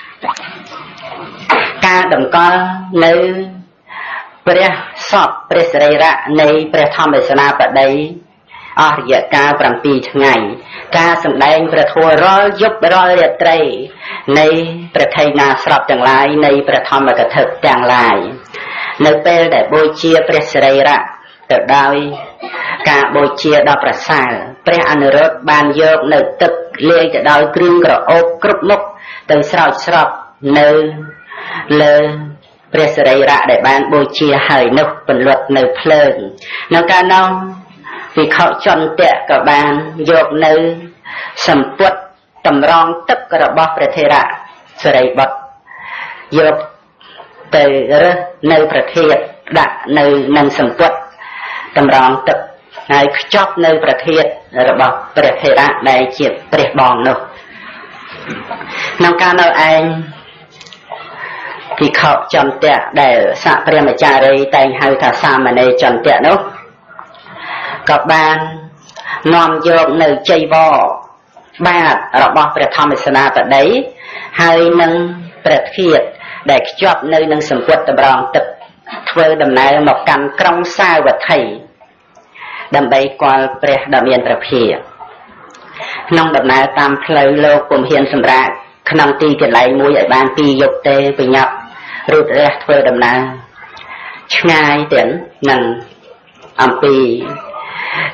ការតម្កល់នៅព្រះសពព្រះសិរីរៈនៃព្រះធម្មសេនាបតីអស់រយៈកាល7ថ្ងៃការសម្ដែងព្រះធម៌រាល់យប់រាល់រាត្រីនៃព្រះថេណាស្រាប់ទាំងឡាយនៃព្រះធម្មកថាទាំងឡាយនៅពេលដែលបូជាព្រះសិរីរៈទៅដោយការបូជាដ៏ប្រសើរព្រះអនុរុទ្ធបានយកនៅទឹកលាយទៅដោយគ្រឿងក្រអូបគ្រប់មុខទៅស្រោចស្រពនៅលើព្រះសិរីរៈដែលបានបូជាហើយនោះពន្លត់នៅភ្លើងនៅកាលនោះភិក្ខុចន្ទៈក៏បានយកនៅសម្ពុតតម្រង់ទឹករបស់ព្រះថេរៈសិរីបុត្រយកទៅរើសនៅប្រធាតុដាក់នៅនឹងសម្ពុតតម្រង់ទឹកហើយខ្ចប់នៅប្រធាតុរបស់ព្រះថេរៈដែលជាព្រះបងនោះក្នុងការនៅឯងភិក្ខុចន្ទៈដែលសាក់ព្រះមចារីតែងហៅថាសាមណេរចន្ទៈនោះក៏បាននាំយកនៅចីវរបាតរបស់ព្រះធម្មសេនាបតីហើយនឹងព្រះធាតុដែលខ្ជាប់នៅនឹងសម្ពុតតម្រង់ទឹកធ្វើដំណើរមកកាន់ក្រុងសាវត្ថីដើម្បីគាល់ព្រះដ៏មានព្រះភិក្ខក្នុងដំណើរតាមផ្លូវលោកពុំហ៊ានសម្រាកក្នុងទីកន្លែងមួយឲ្យបាន2យប់ទេប្រញាប់រូតរះធ្វើដំណើរឆ្ងាយទៀតនឹងអំពី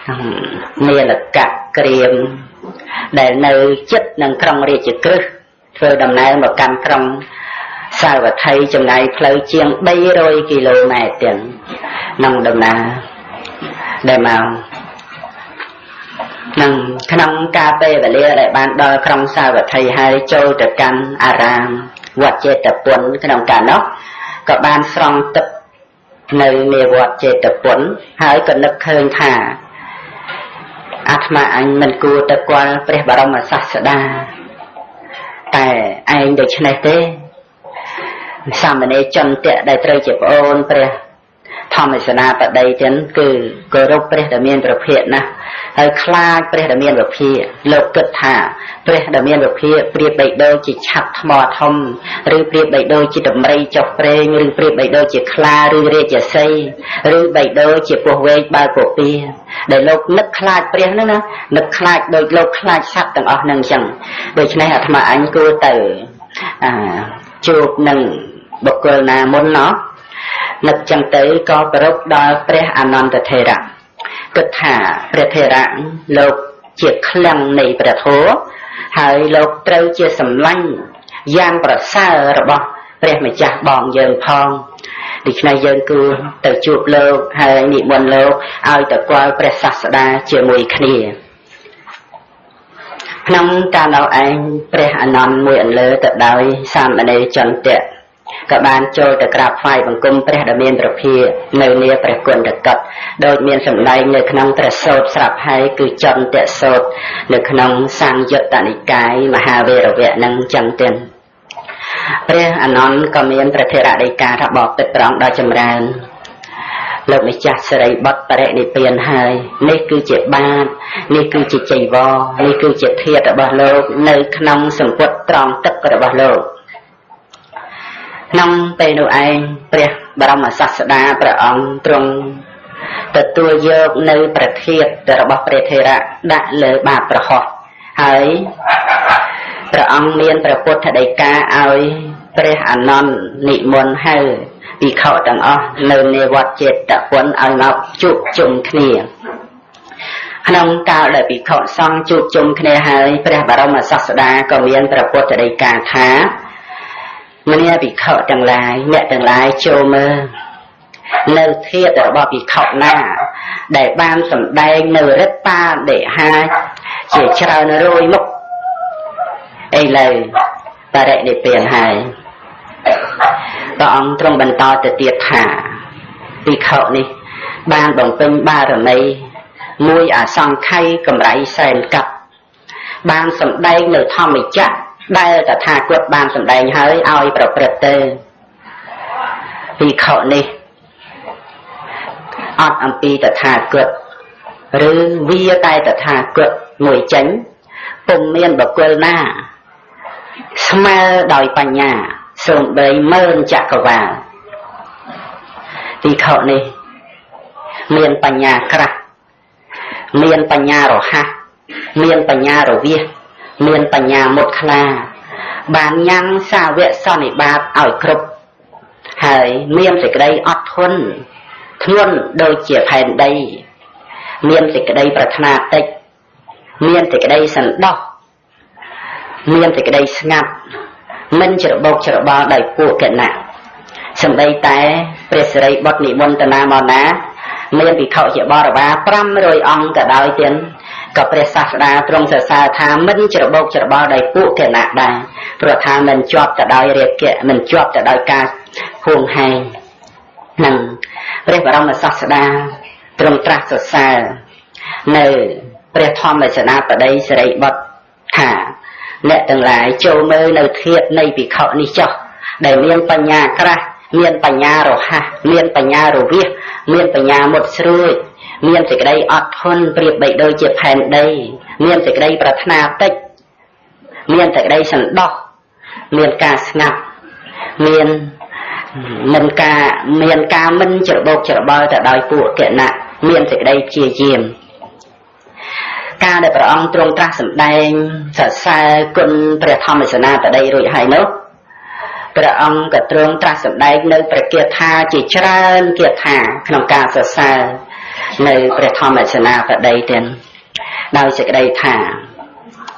មាលកៈក្រៀមដែលនៅជិតនឹងក្រុងរាជក្រឹសធ្វើដំណើរមកកាន់ក្រុងសាវត្ថីចម្ងាយផ្លូវជាង300គីឡូម៉ែត្រទៀតក្នុងដំណើរដែលមកក្នុងការពេលវេលាដែលបានដល់ក្រុងសាវត្ថីហើយចូលទៅកាន់អារាមវត្តចេតពុនក្នុងកាលនោះក៏បានស្រង់ទឹកនៅនាវត្តចេតពុនហើយក៏នឹកឃើញថាអាត្មាអញមិនគួរទៅគាល់ព្រះបរមសាស្តាតែឯងដូច្នេះទេសាមណេរចន្ទៈដែលត្រូវជាប្អូនព្រះធម្មសេនាបតីទាំងគឺគោរពព្រះដ៏មានព្រះភិក្ខណាស់ហើយខ្លាចព្រះដ៏មានព្រះភិក្ខលោកគិតថាព្រះដ៏មានព្រះភិក្ខប្រៀបបីដូចជាឆាប់ថ្មធំឬប្រៀបបីដូចជាដំរីចុះព្រេងឬប្រៀបបីដូចជាខ្លាឬរាជសីឬបីដូចជាពស់វែកបើពពាដែលលោកនឹកខ្លាចព្រះហ្នឹងណានឹកខ្លាចដូចលោកខ្លាចសត្វទាំងអស់ហ្នឹងអញ្ចឹងដូច្នេះអាត្មាអញគួរទៅជួបនឹងបុគ្គលណាមុនណោះនឹកចឹងទៅក៏ប្ររពដល់ព្រះអនន្តថេរៈគិតថាព្រះថេរៈលោកជាឃ្លាំងនៃព្រះធម៌ហើយលោកត្រូវជាសម្លាញ់យ៉ាងប្រសើររបស់ព្រះម្ចាស់បងយើងផងដូច្នេះយើងគឺទៅជួបលោកហើយនិមន្តលោកឲ្យទៅគាល់ព្រះសាស្តាជាមួយគ្នាក្នុងកាលនោះឯងព្រះអនន្តមួយអន្លើទៅដោយសាមណេរចន្ទៈក៏បានចូលទៅក្រាបថ្វាយបង្គំព្រះដ៏មានព្រះភិក្ខនៅនាព្រះគុណកតដោយមានសម្ដែងនៅក្នុងព្រះសូត្រស្រាប់ហើយគឺចន្ទៈសូត្រនៅក្នុងសង្យុត្តនិកាយមហាវេរវៈនឹងចឹងទៀតព្រះអនន្តក៏មានព្រះថេរដីកាថាបបិទ្ធព្រះអង្គដ៏ចម្រើនលោកម្ចាស់សិរីបុត្របរិនិព្វានហើយនេះគឺជាបាតនេះគឺជាចីវរនេះគឺជាធាតុរបស់លោកនៅក្នុងសម្ពុតត្រង់ទឹករបស់លោកក្នុងពេលនោះឯងព្រះបរមសាស្តាព្រះអង្គទ្រង់ទទួលយកនៅប្រធាតុរបស់ព្រះថេរៈដាក់លើបាតប្រហោះហើយព្រះអង្គមានព្រះពុទ្ធដីកាឲ្យព្រះអនន្តនិមន្តហៅភិក្ខុទាំងអស់នៅនាវត្តចេតពុនឲ្យមកជួបជុំគ្នាក្នុងកាលដែលភិក្ខុសង្ឃជួបជុំគ្នាហើយព្រះបរមសាស្តាក៏មានព្រះពុទ្ធដីកាថាមនាភិក្ខុទាំងឡាយអ្នកទាំងឡាយចូលមើលនៅធាតុរបស់ភិក្ខុណាដែលបានសម្ដែងនៅរិទ្ធបាដិហាជាច្រើនរយមុខឥឡូវបរិនិព្វានហើយព្រះអង្គទ្រង់បន្តទៅទៀតថាភិក្ខុនេះបានបំពេញបារមីមួយអសង្ខ័យកម្រៃសែនកាប់បានសម្ដែងនៅធម្មចក្រដែលតថាគតបានសម្ដែងហើយឲ្យប្រព្រឹត្តទៅភិក្ខុនេះអត់អំពីតថាគតឬវាតែតថាគតមួយចេញពុំមានបុគ្គលណាស្មើដោយបញ្ញាសូម្បីម៉ឺនចក្រវាលភិក្ខុនេះមានបញ្ញាក្រាស់មានបញ្ញារហ័សមានបញ្ញារវាសមានបញ្ញាមុតខ្លាបានញ៉ាំងសាវកសន្និបាតឲ្យគ្រប់ហើយមានសេចក្តីអត់ធន់ធ្ងន់ដូចជាផែនដីមានសេចក្តីប្រាថ្នាតិចមានសេចក្តីសន្តោសមានសេចក្តីស្ងាត់មិនច្របូកច្របល់ដោយពួកគណៈសម្បីតែព្រះសិរីបុត្រនិមន្តតាមកណាមានភិក្ខុជាបរិវារ500អង្គក៏ដោយទៀតក៏ព្រះសាស្តាទ្រង់សរសើរថាមិនច្របូកច្របល់ដោយពួកគណៈដែរព្រោះថាមិនជាប់ទៅដោយរាគៈមិនជាប់ទៅដោយការហួងហែងនឹងព្រះបរមសាស្តាទ្រង់ត្រាស់សរសើរនៅព្រះធម្មសេនាបតីសិរីបុត្រថាអ្នកទាំងឡាយចូលមើលនៅធាតុនៃភិក្ខុនេះចុះដែលមានបញ្ញាក្រាស់មានបញ្ញារហ័សមានបញ្ញារវាសមានបញ្ញាមុតស្រួយមានសេចក្តីអត់ធន់ប្រៀបបីដូចជាផែនដីមានសេចក្តីប្រាថ្នាតិចមានសេចក្តីសន្តោសមានការស្ងាត់មានការមិនច្របូកច្របល់ទៅដោយពួកគណៈមានសេចក្តីព្យាយាមការដែលព្រះអង្គទ្រង់ត្រាស់សម្ដែងសរសើរគុណព្រះធម្មសេនាបតីរួចហើយនោះព្រះអង្គក៏ទ្រង់ត្រាស់សម្ដែងនៅព្រះគាថាជាច្រើនគាថាក្នុងការសរសើរនៅព្រះធម្មសេនាបតីទាំងដោយសេចក្តីថា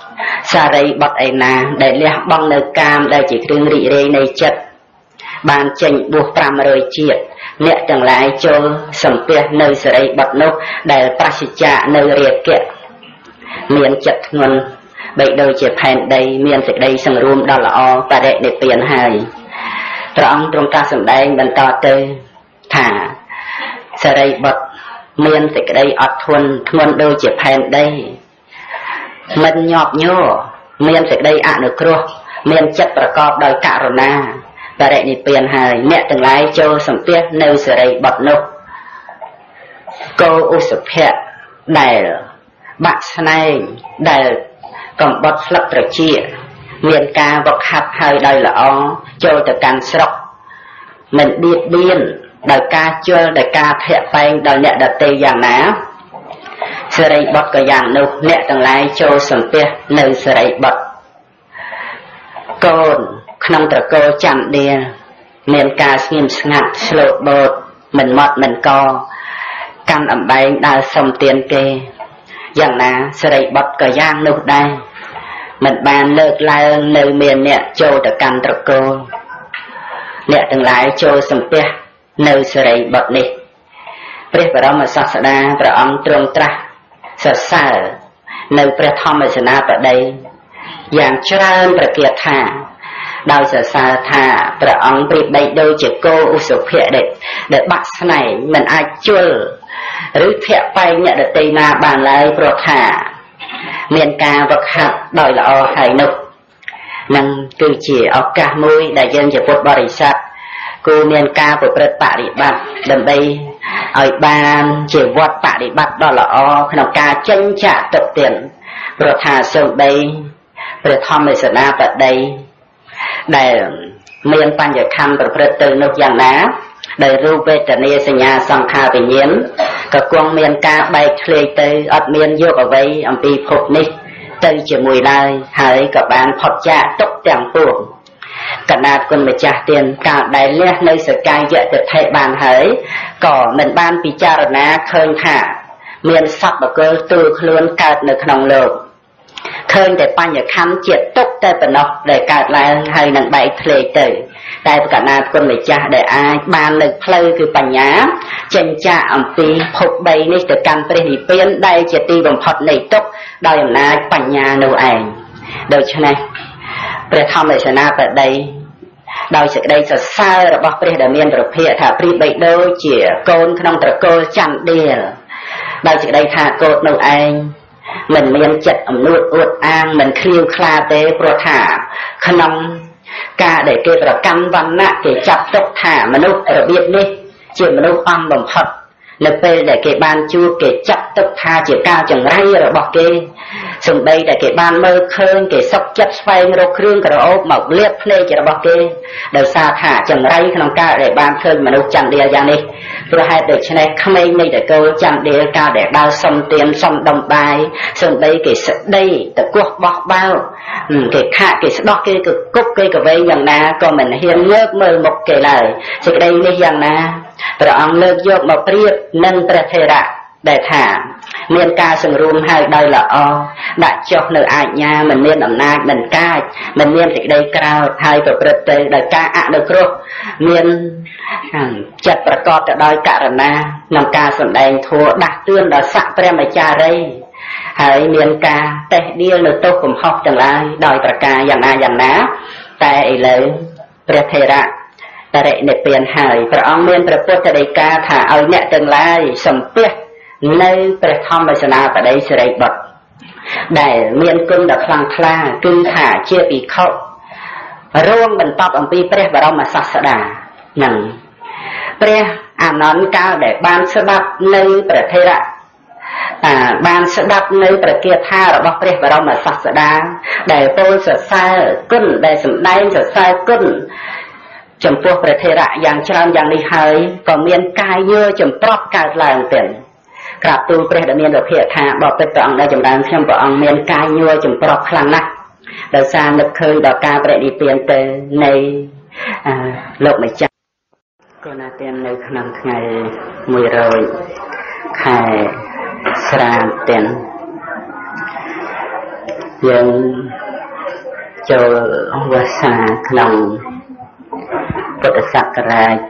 សារីបុត្រឯណាដែលលះបង់នៅកាមដែលជាគ្រឿងរីករាយនៃចិត្តបានចេញបួស500ជាតិអ្នកទាំងឡាយចូលសំពះនៅសារីបុត្រនោះដែលប្រសិជ្ជៈនៅរាគៈមានចិត្តធ្ងន់បីដូចជាផែនដីមានសេចក្តីសង្រួមដ៏ល្អបរិនិព្វានហើយព្រះអង្គទ្រង់ត្រាស់សម្ដែងបន្តទៅថាសារីបុត្រមានសេចក្តីអត់ធន់ធ្ងន់ដូចជាផែនដីមិនញាប់ញ័រមានសេចក្តីអនុគ្រោះមានចិត្តប្រកបដោយករុណាបរិនិព្វានហើយអ្នកទាំងឡាយចូលសំពះនៅសារីបុត្រនោះគោឧសភៈដែលបាក់ស្នែងដែលកំបុតស្លឹកត្រចៀកមានការវឹកហាត់ហើយដោយល្អចូលទៅកាន់ស្រុកមិនបៀតបៀនដោយការជល់ដោយការធាក់តែងដល់អ្នកដទៃយ៉ាងណាសារីបុត្រក៏យ៉ាងនោះអ្នកទាំងឡាយចូលសំពះនៅសារីបុត្រកូនក្នុងត្រកូលចន្ទឌាមានការស្ងៀមស្ងាត់ស្លូតបូតមិនម៉ត់មិនកកាន់អំបែងដើរសុំទានគេយ៉ាងណាសារីបុត្រក៏យ៉ាងនោះដែរមិនបានលើកឡើងនៅមានអ្នកចូលទៅកាន់ត្រកូលអ្នកទាំងឡាយចូលសំពះនៅសារីបុត្រនេះព្រះបរមសាស្តាព្រះអង្គទ្រង់ត្រាស់សរសើរនៅព្រះធម្មសេនាបតីយ៉ាងច្រើនប្រកាសថាដោយសរសើរថាព្រះអង្គប្រៀបបីដូចជាគោឧសភៈដែលបាក់ស្នែងមិនអាចជល់ឬធាក់បែកអ្នកដទៃណាបានឡើយព្រោះថាមានការវឹកហាត់ដោយល្អហើយនោះនឹងគឺជាឱកាសមួយដែលយើងជាពុទ្ធបរិស័ទគួរមានការប្រព្រឹត្តបរិបត្តិដើម្បីឲ្យបានជាវត្តបរិបត្តិដ៏ល្អក្នុងការចេញចាកទុកទានព្រោះថាសូម្បីព្រះធម្មសេនាបតីដែលមានបញ្ញខណ្ឌប្រព្រឹត្តទៅនោះយ៉ាងណាដោយរូបវេទនាសញ្ញាសង្ខារវិញ្ញាណក៏គង់មានការបែកធ្លាយទៅអត់មានយកអ្វីអំពីភពនេះទៅជាមួយឡើយហើយក៏បានផុតចាកទុកទាំងពួងកណាតគុណម្ចាស់ទានកាលដែលលះនៅសកាយតិថិបានហើយក៏មិនបានពិចារណាឃើញថាមានសត្វបកលទូលខ្លួនកើតនៅក្នុងលោកឃើញតែបញ្ញខណ្ឌជាទុកតែប៉ុណ្ណោះដែលកើតឡើងហើយនឹងបែកធ្លាយទៅតែប្រកាសណាគុណម្ចាស់ដែលអាចបានលើកផ្លូវគឺបញ្ញាចេញចាកអំពីភព3នេះទៅកាន់ព្រះនិព្វានដែលជាទីបំផុតនៃទុក្ខដោយអំណាចបញ្ញានោះឯងដូច្នេះព្រះធម្មសេនាបតីដោយសេចក្តីសរសើររបស់ព្រះដែលមានព្រះភិក្ខថាព្រាបបីដូចជាកូនក្នុងត្រកូលចន្ទឌាលដោយសេចក្តីថាកូននោះឯងមិនមានចិត្តអំនួតអួតអាងមិនឃ្លាវខ្លាទេព្រោះថាក្នុងការដែលគេប្រកាន់វណ្ណៈគេចាប់ទុកថាមនុស្សរបៀបនេះជាមនុស្សអំបំផុតនៅពេលដែលគេបានជួបគេចាប់ទុកថាជាការចង្រៃរបស់គេសម្បីតែគេបានមើលឃើញគេសុខចិត្តស្វែងរកគ្រឿងក្រអូបមកលាបភ្នែករបស់គេដោយសារថាចង្រៃក្នុងការដែលបានឃើញមនុស្សចន្ទឌាលយ៉ាងនេះព្រោះហេតុដូច្នេះក្មេងនៃតកូលចន្ទឌាលការដែលដើរសុំទានសុំដំបាយសម្បីគេស្ដីតកោះបោះបោគេខាក់គេស្ដោះគេក៏គប់គេក៏វែងយ៉ាងណាក៏មិនហ៊ានងើបមើលមុខគេឡើយសេចក្តីនេះយ៉ាងណាព្រះអង្គលើកយកមកប្រៀបនឹងព្រះថេរៈដែលថាមានការសង្រួមហើយដោយល្អដាក់ចុះនៅអាជ្ញាមិនមានអំណាចមិនកាចមិនមានសេចក្តីក្រោធហើយប្រព្រឹត្តទៅដោយការអនុគ្រោះមានចិត្តប្រកបទៅដោយករុណាក្នុងការសម្ដែងធម៌ដាស់តឿនដល់ស័ក្តិព្រះមច្ចារីហើយមានការតេះដៀលនៅទោសកំហុសទាំងឡាយដោយប្រការយ៉ាងណាតែឥឡូវព្រះថេរៈបរិនិព្វានហើយព្រះអង្គមានព្រះពុទ្ធដីកាថាឲ្យអ្នកទាំងឡាយសំពះនៅព្រះធម្មសេនាបតីសិរីបុត្រដែលមានគុណដ៏ខ្លាំងក្លាគឺថាជាភិក្ខុរួមបន្តអំពីព្រះបរមសាស្តានឹងព្រះអានន្ទកាលដែលបានស្ដាប់នៅព្រះថេរៈបានស្ដាប់នៅប្រគាថារបស់ព្រះបរមសាស្តាដែលពោលសរសើរគុណដែលសម្ដែងសរសើរគុណចំពោះព្រះថេរៈយ៉ាងច្រើនយ៉ាងនេះហើយក៏មានកាយយោចម្ប្រប់កើតឡើងទៀតក្រាបទូលព្រះដែលមានវិភាកថាបបិទ្ធព្រះអង្គដែលចម្រើនខ្ញុំព្រះអង្គមានកាយញ័រចម្ប្រប់ខ្លាំងណាស់ដោយសារនឹកឃើញដល់ការប្រតិពានទៅនៃលោកម្ចាស់ក៏ណាទៀតនៅក្នុងថ្ងៃ100ខែស្រាបទៀតយើងចូលវាសាក្នុងពុទ្ធសករាជ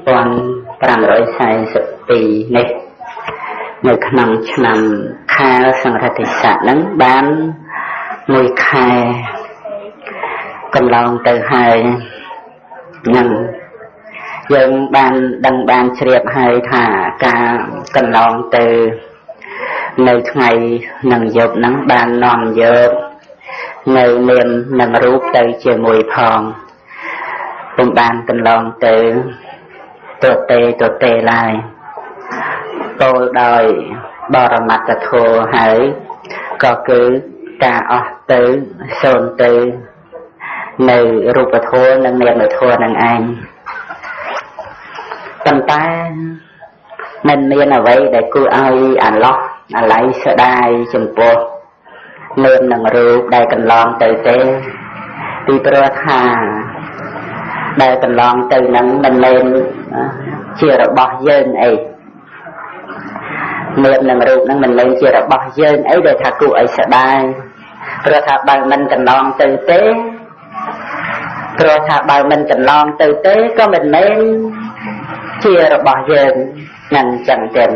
2542នេះនៅក្នុងឆ្នាំខាលសង្ឃតិស័កហ្នឹងបានមួយខែកន្លងទៅហើយនឹងយើងបានដឹងបានជ្រាបហើយថាការកន្លងទៅនៅថ្ងៃនឹងយប់ហ្នឹងបាននាំយកនៅនាមនឹងរូបទៅជាមួយផងពុំបានកន្លងទៅទទេឡើយពោលដោយបរមត្តធម៌ហើយក៏គឺការអស់ទៅសូន្យទៅនៅរូបធម៌និងនាមធម៌នឹងឯងប៉ុន្តែមិនមានអ្វីដែលគួរឲ្យអាឡោះអាល័យស្ដាយចំពោះនាមនឹងរូបដែលកន្លងទៅទេពីព្រោះថាដែលកន្លងទៅនឹងមិនមែនជារបស់យើងអីនាមនឹងរូបនឹងមិនមែនជារបស់យើងអីដែលថាគួរឲ្យស្ដាយព្រោះថាបើមិនកន្លងទៅទេព្រោះថាបើមិនកន្លងទៅទេក៏មិនមែនជារបស់យើងនឹងចឹងទេ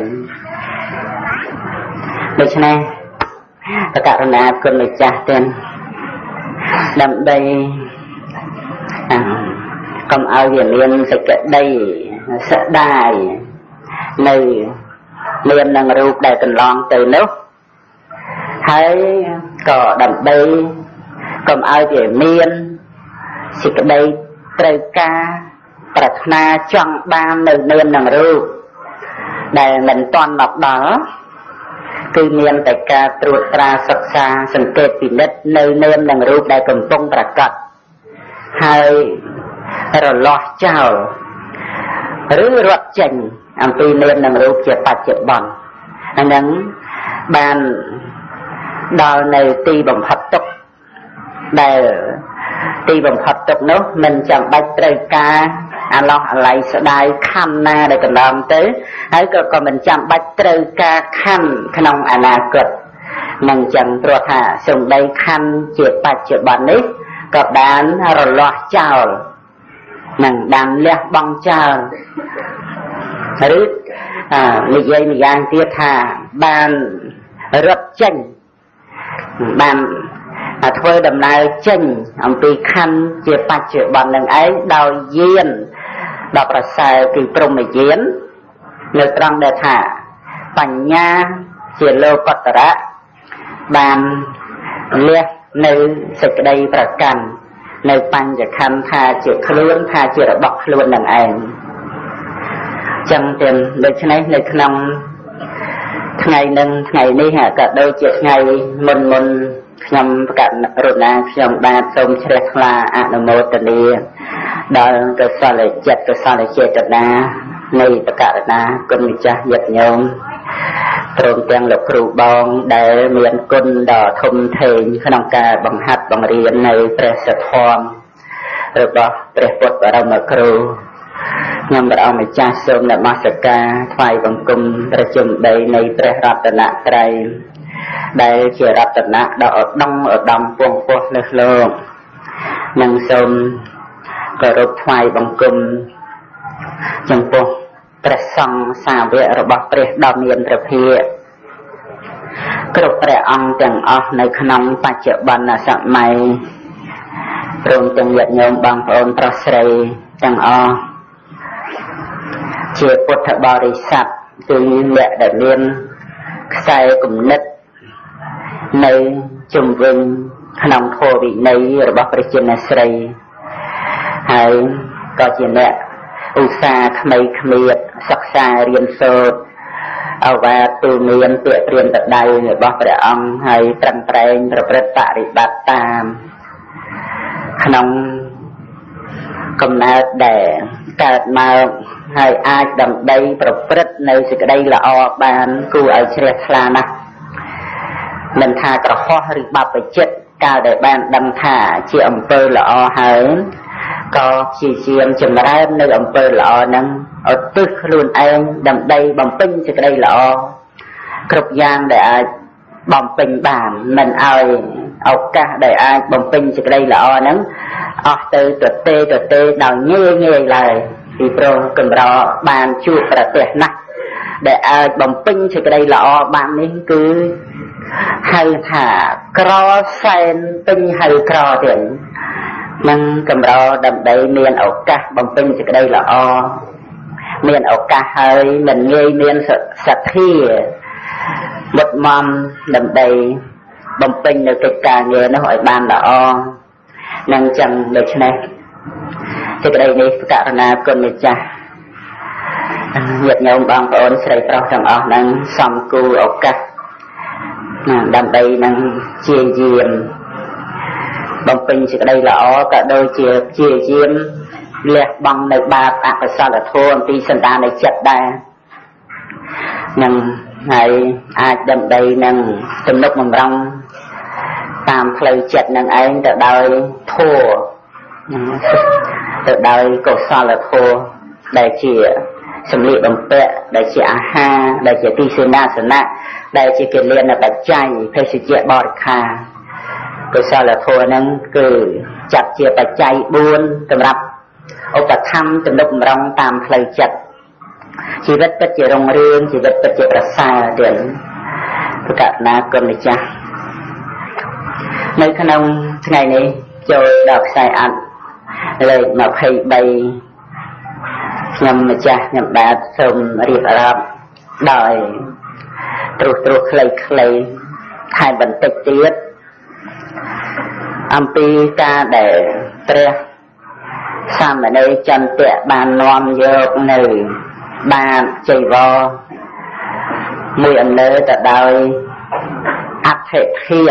ដូច្នេះបកករណាគុណម្ចាស់ទាំងដើម្បីកុំឲ្យវាមានសេចក្តីស្ដាយនៅនាមនឹងរូបដែលកន្លងទៅនោះហើយក៏ដើម្បីកុំឲ្យវាមានសេចក្តីត្រូវការប្រាថ្នាចង់បាននៅនាមនឹងរូបដែលមិនទាន់មកដល់គឺមានតែការត្រួតត្រាសិក្សាសង្កេតពិនិត្យនៅនាមនឹងរូបដែលកំពុងប្រកបហើយរលាស់ចោលឬរត់ចេញអំពីនាមនឹងរូបជាបច្ចុប្បន្នហ្នឹងបានដល់នៅទីបំផុតទុក្ខដែលទីបំផុតទុក្ខនោះមិនចាំបាច់ត្រូវការអាឡោះអាល័យស្ដាយខណ្ឌណាដែលកន្លងទៅហើយក៏មិនចាំបាច់ត្រូវការខណ្ឌក្នុងអនាគតនឹងចឹងព្រោះថាសំដីខណ្ឌជាបច្ចុប្បន្ននេះក៏បានរលាស់ចោលនឹងបានលះបង់ចោលឬនិយាយម្យ៉ាងទៀតថាបានរត់ចេញបានធ្វើដំណើរចេញអំពីខណ្ឌជាបច្ចុប្បន្ននឹងឯងដោយយានដល់ប្រសើរគឺព្រហ្មយាននៅត្រង់ដែលថាបញ្ញាជាលោកតរៈបានលះនៅសេចក្តីប្រកាន់នៅបញ្ចខណ្ឌថាជាខ្លួនថាជារបស់ខ្លួននឹងឯងចឹងទាំងដូច្នេះនៅក្នុងថ្ងៃនឹងថ្ងៃនេះក៏ដូចជាថ្ងៃមុនខ្ញុំប្រកាសរណាខ្ញុំបាទសូមជ្រះថ្លាអនុមោទនាដល់កុសលចិត្តកុសលចេតនានៃប្រកាសណាគុណម្ចាស់ញាតិញោមព្រមទាំងលោកគ្រូបងដែលមានគុណដ៏ធំធេងក្នុងការបង្ហាត់បង្រៀននៅព្រះសទ្ធម្មរបស់ព្រះពុទ្ធបរមគ្រូខ្ញុំព្រះអង្គម្ចាស់សូមនមស្ការថ្វាយបង្គំព្រះជន្មដីនៃព្រះរតនត្រ័យដែលជារតនៈដ៏ឧត្តមពងពោះលើសលោកនិងសូមគោរពថ្វាយបង្គំចំពោះព្រះសង្ឃសាវករបស់ព្រះដ៏មានព្រះភិក្ខគ្រប់ព្រះអង្គទាំងអស់នៅក្នុងបច្ចុប្បន្នសម័យព្រមទាំងញាតិញោមបងប្អូនប្រុសស្រីទាំងអស់ជាពុទ្ធបរិស័ទគឺអ្នកដែលមានខ្សែគំនិតនៅជំវិញ ក្នុងធម៌វិន័យរបស់ព្រះចិនស្រីហើយក៏ជាអ្នកឧស្សាហ៍ក្មេងគ្មៀតសិក្សារៀនសូត្រអវាទទូមានពាក្យព្រានតដៃរបស់ព្រះអង្គហើយត្រឹមប្រែងប្រព្រឹត្តបរិបត្តិតាមក្នុងកំណើតដែលកើតមកហើយអាចដើម្បីប្រព្រឹត្តនៅសេចក្តីល្អបានគួរឲ្យជ្រះថ្លាណាស់មិនថាក្រហោះឬបព្វជិតកាលដែលបានដឹងថាជាអំពើល្អហើយក៏ព្យាយាមចម្រើននៅអំពើល្អហ្នឹងឧទ្ទិសខ្លួនឯងដើម្បីបំពេញសេចក្តីល្អគ្រប់យ៉ាងដែលអាចបំពេញបានមិនឲ្យឱកាសដែលអាចបំពេញសេចក្តីល្អហ្នឹងអស់ទៅទទេដល់ងាយឡើយពីព្រោះកម្របានជួបប្រទះណាស់ដែលអាចបំពេញសេចក្តីល្អបាននេះគឺហៅថាក្រសែនពេញហៅក្រទៀតនឹងកម្រដើម្បីមានឱកាសបំពេញសេចក្តីល្អមានឱកាសហើយមិនងាយមានសទ្ធាមុតមមដើម្បីបំពេញនៅកិច្ចការងារនោះឲ្យបានល្អនឹងចឹងដូច្នេះសេចក្តីនេះករណាគុណម្ចាស់ញាតិញោមបងប្អូនស្រីប្រុសទាំងអស់នឹងសំគូឱកាសដើម្បីនឹងជាយាមបំពេញសេចក្តីល្អក៏ដូចជាជាយាមលះបង់នៅបាបអកុសលធម៌អំពីសន្តាននៃចិត្តដែរនឹងហើយអាចដើម្បីនឹងទំនុកបំរុងតាមផ្លូវចិត្តនឹងឯងទៅដោយធម៌ទៅដោយកុសលធម៌ដែលជាសម្លៀកបំពាក់ដែលជាអាហារដែលជាទីសេនាសនៈដែលជាកិលេសបច្ច័យភេសជ្ជៈបរិខាកុសលធម៌ហ្នឹងគឺចាត់ជាបច្ច័យ4សម្រាប់ឧបត្ថម្ភទំនុកបំរុងតាមផ្លូវចិត្តជីវិតពិតជារុងរឿងជីវិតពិតជាប្រសើរទៀតប្រកាសណាគុណម្ចាស់នៅក្នុងថ្ងៃនេះចូលដល់ខ្សែអត្ថលេខ23ខ្ញុំម្ចាស់ខ្ញុំបាទសូមរៀបរាប់ដោយត្រួសខ្លីថែមបន្តិចទៀតអំពីការដែលព្រះសាមណេរចន្ទៈបាននាំយកនៅបានចៃវរមួយអំណើទៅដោយអធិភាព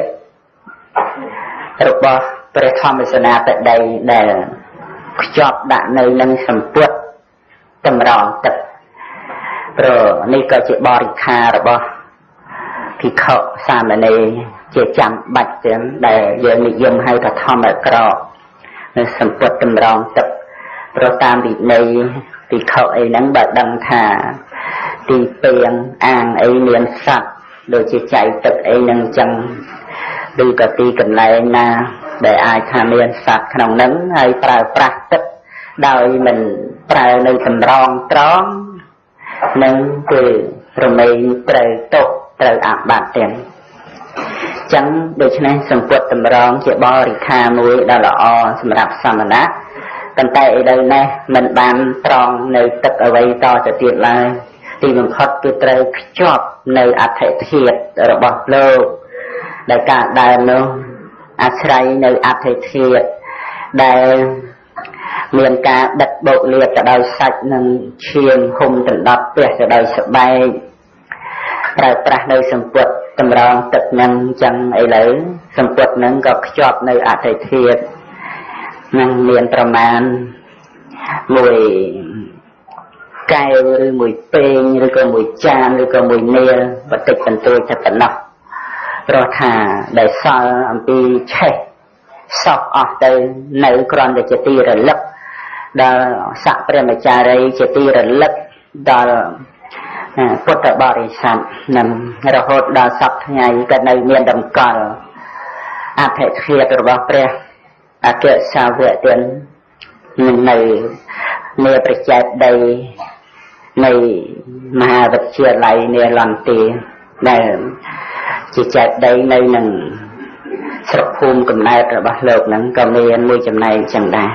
របស់ព្រះធម្មសេនាបតីដែលខ្ជាប់ដាក់នៅនឹងសម្ពុតតម្រង់ទឹកព្រោះនេះក៏ជាបរិខារបស់ភិក្ខុសាមណេរជាចាំបាច់ចឹងដែលយើងនិយមហៅថាធម្មក្រកនៅសម្ពុតតម្រង់ទឹកព្រោះតាមវិន័យភិក្ខុអីហ្នឹងបើដឹងថាទីពេងអាងអីមានសត្វដូចជាចៃទឹកអីហ្នឹងចឹងឬក៏ទីកន្លែងណាដែលអាចថាមានសត្វក្នុងហ្នឹងហើយប្រើប្រាស់ទឹកដោយមិនប្រើនៅតម្រងត្រង់នឹងគឺរមែងត្រូវទុកត្រូវអាបត្តិទាំងចឹងដូច្នេះសម្ពុតតម្រងជាបរិខាមួយដ៏ល្អសម្រាប់សមណៈប៉ុន្តែឥឡូវនេះមិនបានត្រង់នៅទឹកអ្វីតទៅទៀតឡើយទីបំផុតគឺត្រូវខ្ជាប់នៅអធិធាតុរបស់លោកដែលការដើរនោះអាស្រ័យនៅអធិធាតុដែលមានការដិតបោកលាបទៅដោយសាច់និងឈាមហុំដណ្ដប់ផ្ទះទៅដោយស្បែកប្រើប្រាស់នៅសម្ពុតតម្រងទឹកនឹងចឹងឥឡូវសម្ពុតនឹងក៏ខ្ជាប់នៅអធិធាតុនឹងមានប្រមាណមួយកែវឬមួយពេងឬក៏មួយចានឬក៏មួយនាលបន្តិចបន្តួចតែប៉ុណ្ណោះព្រោះថាដែលសល់អំពីឆេះសោះអស់ទៅនៅគ្រាន់តែជាទីរលឹកដល់ស័ក្តិព្រះម្ចារីជាទីរលឹកដល់ពុទ្ធបរិស័ទនឹងរហូតដល់សពថ្ងៃក៏នៅមានតម្កល់អធិធាតុរបស់ព្រះអគ្គសាវកទាននឹងនៅនាប្រជែកដីនៃមហាវិទ្យាល័យនាឡន្ទាដែលជាចែកដីនៅនឹងស្រុកភូមិកំណើតរបស់លោកហ្នឹងក៏មានមួយចំណែកចឹងដែរ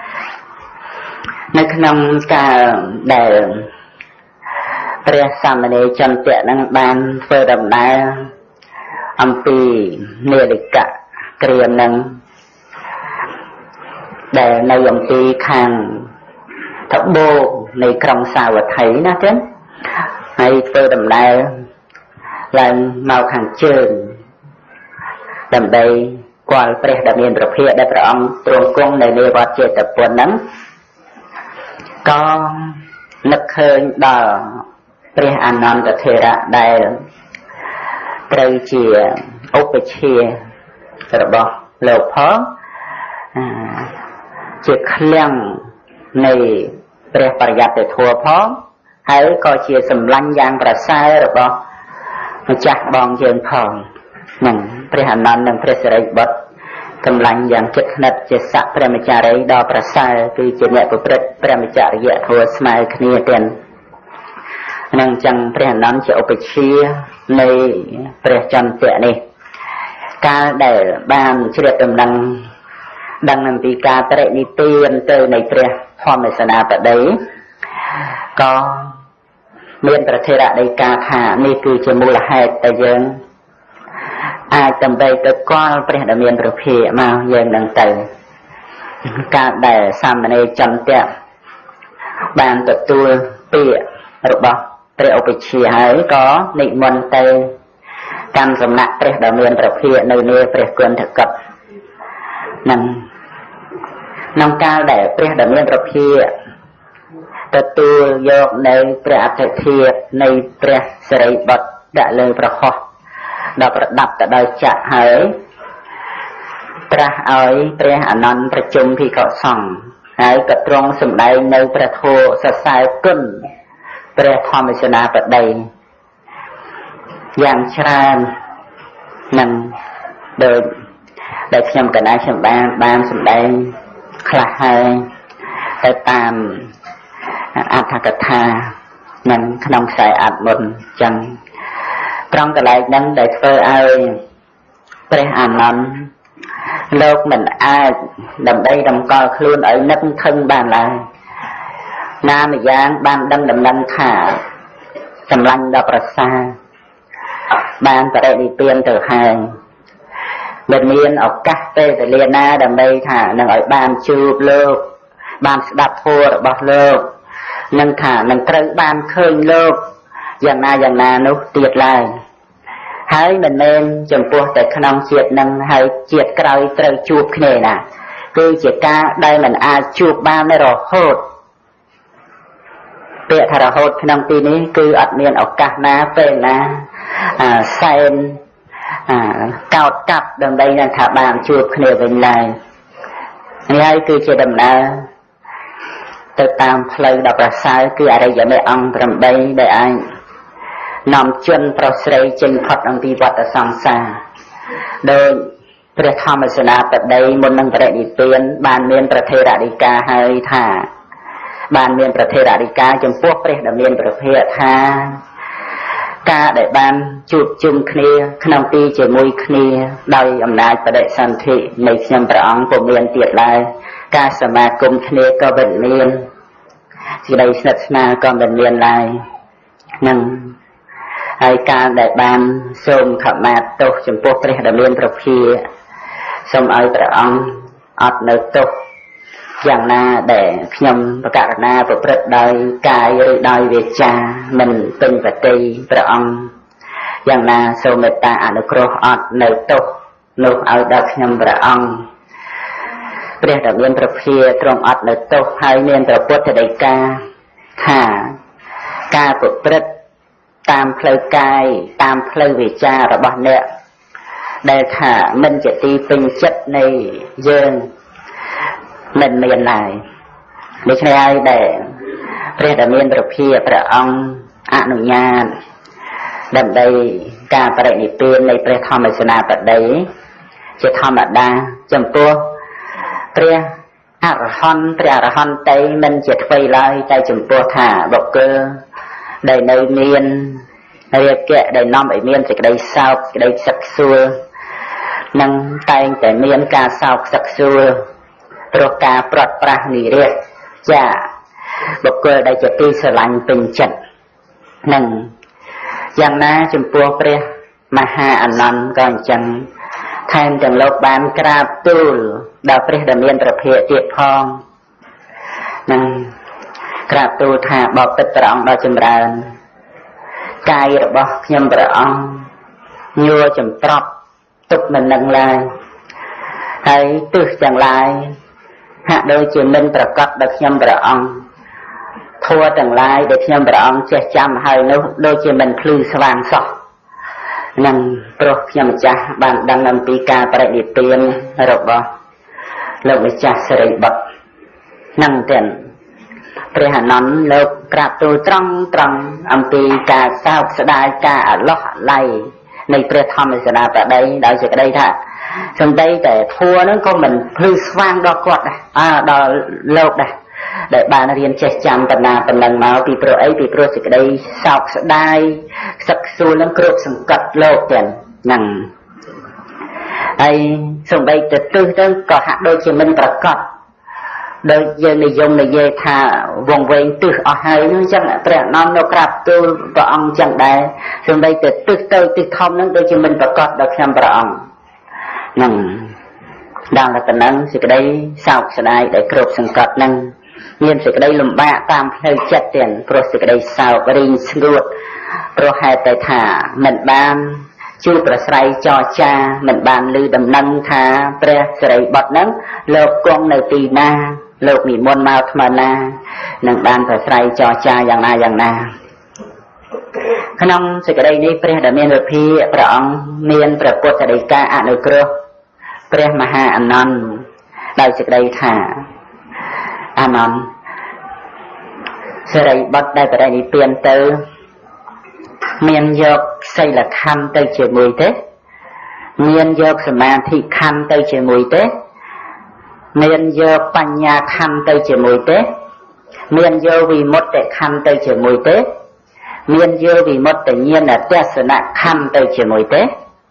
នៅក្នុងការដែលព្រះសាមណេរចន្ទៈហ្នឹងបានធ្វើដំណើរអំពីនាឡិកៈក្រៀមហ្នឹងដែលនៅអំពីខាងត្បូងនៃក្រុងសាវត្ថីណាចឹងហើយធ្វើដំណើរឡើងមកខាងជើងដើម្បីគាល់ព្រះដែលមានព្រះភិក្ខដែលព្រះអង្គទ្រង់គង់នៅនៃវត្តចេតពុនហ្នឹងក៏នឹកឃើញដល់ព្រះអានន្ទថេរៈដែលត្រូវជាឧបជារបស់លោកផងជាឃ្លាំងនៃព្រះបរិយត្តិធម៌ផងហើយក៏ជាសម្លាញ់យ៉ាងប្រសើររបស់ម្ចាស់បងយើងផងហ្នឹងព្រះអានន្ទនិងព្រះសិរីបុត្រកម្លាំងយ៉ាងជិតស្និទ្ធជាស័ក្តិព្រះមច្ឆរិយដ៏ប្រសើរគឺជាអ្នកប្រព្រឹត្តព្រះមច្ឆរិយធម៌ស្មើគ្នាទាំងនឹងចឹងព្រះអានន្ទជាឧបជានៃព្រះចន្ទៈនេះកាលដែលបានជ្រាបដំណឹងដឹងអំពីការបរិនិព្វានទៅនៃព្រះធម្មសេនាបតីក៏មានប្រធេរដីកាថានេះគឺជាមូលហេតុដែលយើងអាចដើម្បីទៅគាល់ព្រះដ៏មានព្រះភិក្ខមកយើងនឹងទៅកាលដែលសាមណេរចន្ទៈបានទទួលពាក្យរបស់ព្រះឧបជាហើយក៏និមន្តទៅកាន់សំណាក់ព្រះដ៏មានព្រះភិក្ខនៅនាព្រះគុណធកតនឹងក្នុងកាលដែលព្រះដ៏មានព្រះភិក្ខទទួលយកនៅព្រះអធិធិធនៃព្រះសិរីបុត្រដាក់លើប្រហោះដល់ប្រដាប់ទៅដោយចក្រហើយត្រាស់ឲ្យព្រះអានន្ទប្រជុំភិក្ខុសង្ឃហើយក៏ទ្រង់សម្ដែងនៅព្រះធម៌សរសើរគុណព្រះធម្មសេនាបតីយ៉ាងច្រើននឹងដោយខ្ញុំកណាខ្ញុំបានសម្ដែងខ្លះហើយទៅតាមអត្ថកថានឹងក្នុងខ្សែអត្ថមុនចឹងត្រង់កន្លែងហ្នឹងដែលធ្វើឲ្យព្រះអានន្ទលោកមិនអាចដើម្បីតម្កល់ខ្លួនឲ្យនឹកខឹងបានឡើយណាម្យ៉ាងបានដឹងដំណឹងថាសម្លាញ់ដល់ប្រសាបានបរិនិព្វានទៅហើយមិនមានឱកាសពេលវេលាណាដើម្បីថានឹងឲ្យបានជួបលោកបានស្ដាប់ធម៌របស់លោកនឹងថានឹងត្រូវបានឃើញលោកយ៉ាងណានោះទៀតឡើយហើយមិនមែនចំពោះតែក្នុងជាតិនឹងហើយជាតិក្រោយត្រូវជួបគ្នាណាគឺជាការដែលមិនអាចជួបបានរហូតពាក្យថារហូតក្នុងទីនេះគឺអត់មានឱកាសណាពេលណាសែនកោតកាប់ដើម្បីនឹងថាបានជួបគ្នាវិញឡើយនេះហើយគឺជាដំណើរទៅតាមផ្លូវដ៏ប្រសើរគឺអរិយមេអង្គ8ដែលអាចនាំជនប្រុសស្រីចេញផុតអំពីវដ្តសង្សារដោយព្រះធម្មសេនាបតីមុននឹងបរិនិព្វានបានមានប្រធេរដីកាហើយថាបានមានប្រធេរដីកាចំពោះព្រះដ៏មានព្រះភិក្ខថាការដែលបានជួបជុំគ្នាក្នុងទីជាមួយគ្នាដោយអំណាចបដិសន្ធិនៃខ្ញុំព្រះអង្គពុំមានទៀតឡើយការសមាគមគ្នាក៏មិនមានសេចក្តីស្និទ្ធស្នាលក៏មិនមានឡើយនឹងហើយការដែលបានសូមខមាទោសចំពោះព្រះដ៏មានព្រះភិក្ខសូមឲ្យព្រះអង្គអត់នៅទោសយ៉ាងណាដែលខ្ញុំប្រកាសណាប្រព្រឹត្តដោយកាយឬដោយវាចាមិនពេញប្រតិព្រះអង្គយ៉ាងណាសូមមេត្តាអនុគ្រោះអត់នៅទោសនោះឲ្យដល់ខ្ញុំព្រះអង្គព្រះដ៏មានព្រះភិក្ខទ្រង់អត់នៅទោសហើយមានព្រះពុទ្ធដីកាថាការប្រព្រឹត្តតាមផ្លូវកាយតាមផ្លូវវាចារបស់អ្នកដែលថាមិនជាទីពេញចិត្តនៃយើងមិនមានឡើយដូច្នេះហើយដែលព្រះដ៏មានព្រះភិក្ខព្រះអង្គអនុញ្ញាតដើម្បីការបរិនិព្វាននៃព្រះធម្មសេនាបតីជាធម្មតាចំពោះព្រះអរហន្តតីមិនជាអ្វីឡើយតែចំពោះថាបុគ្គលដែលនៅមានរាគៈដែលនាំឲ្យមានសេចក្តីសោកសេចក្តីខ្សឹកខ្សួលនឹងតែងតែមានការសោកខ្សឹកខ្សួលព្រោះការព្រាត់ប្រាសនិរាសចាបុគ្គលដែលជាទីស្រឡាញ់ពេញចិត្តនឹងយ៉ាងណាចំពោះព្រះមហាអានន្ទក៏អញ្ចឹងថែមទាំងលោកបានក្រាបទូលដល់ព្រះដ៏មានព្រះភិក្ខទៀតផងនឹងក្រាបទូលថាបបិទ្ធព្រះអង្គដ៏ចម្រើនកាយរបស់ខ្ញុំព្រះអង្គញ័រចម្ត្រប់ទុកមិននឹងឡើយហើយទិសទាំងឡាយហាក់ដូចជាមិនប្រកបដល់ខ្ញុំព្រះអង្គធម៌ទាំងឡាយដែលខ្ញុំព្រះអង្គចេះចាំហើយនោះដូចជាមិនភ្លឺស្វាងសោះនឹងព្រោះខ្ញុំម្ចាស់បានដឹងអំពីការបរិនិព្វានរបស់លោកម្ចាស់សិរីបុត្រនឹងទាំងព្រះអានន្ទលោកក្រាបទូលត្រង់អំពីការសោកស្ដាយការអាឡោះអាល័យនៃព្រះធម្មសេនាបតីដោយសេចក្តីថាសំដីតែធัวហ្នឹងក៏មិនភ្លឺស្វាងដល់គាត់ដែរដល់លោកដែរដែលបានរៀនចេះចាំបណ្ណាប៉ុណ្ណឹងមកពីព្រោះអីពីព្រោះសេចក្តីសោកស្ដាយខ្សឹកខ្សួលនឹងគ្រប់សង្កត់លោកទាំងហ្នឹងហើយសំដីទៅទឹះទៅក៏ហាក់ដូចជាមិនប្រកបដោយយើងនិយមនិយាយថាវងវែងទឹះអស់ហើយហ្នឹងអញ្ចឹងព្រះអនន្តនៅក្រាបទូលព្រះអង្គអញ្ចឹងដែរសំដីទៅទឹះទៅទឹះធំហ្នឹងដូចជាមិនប្រកបដល់ខ្ញុំព្រះអង្គហ្នឹងដល់តែប៉ុណ្ណឹងសេចក្តីសោកស្ដាយដែលគ្រប់សង្កត់ហ្នឹងមានសេចក្តីលំបាកតាមផ្លូវចិត្តទៀតព្រោះសេចក្តីសោករីងស្ងួតព្រោះហេតុតែថាមិនបានជួបប្រស្រ័យចរចាមិនបានឮដំណឹងថាព្រះសិរីបុត្រហ្នឹងលោកគង់នៅទីណាលោកនិមន្តមកថ្មណានឹងបានប្រស្រ័យចរចាយ៉ាងណាយ៉ាងណាក្នុងសេចក្តីនេះព្រះដែលមានវិភាព្រះអង្គមានព្រះពុទ្ធដីកាអនុគ្រោះព្រះមហាអានន្ទដោយសេចក្តីថាអានន្ទសិរីបុត្រដែលបរិនិព្វានទៅមានយកសីលខណ្ឌទៅជាមួយទេមានយកសមាធិខណ្ឌទៅជាមួយទេមានយកបញ្ញាខណ្ឌទៅជាមួយទេមានយកវិមុតតិខណ្ឌទៅជាមួយទេមានយកវិមុតតិញ្ញាណទស្សនៈខណ្ឌទៅជាមួយទេ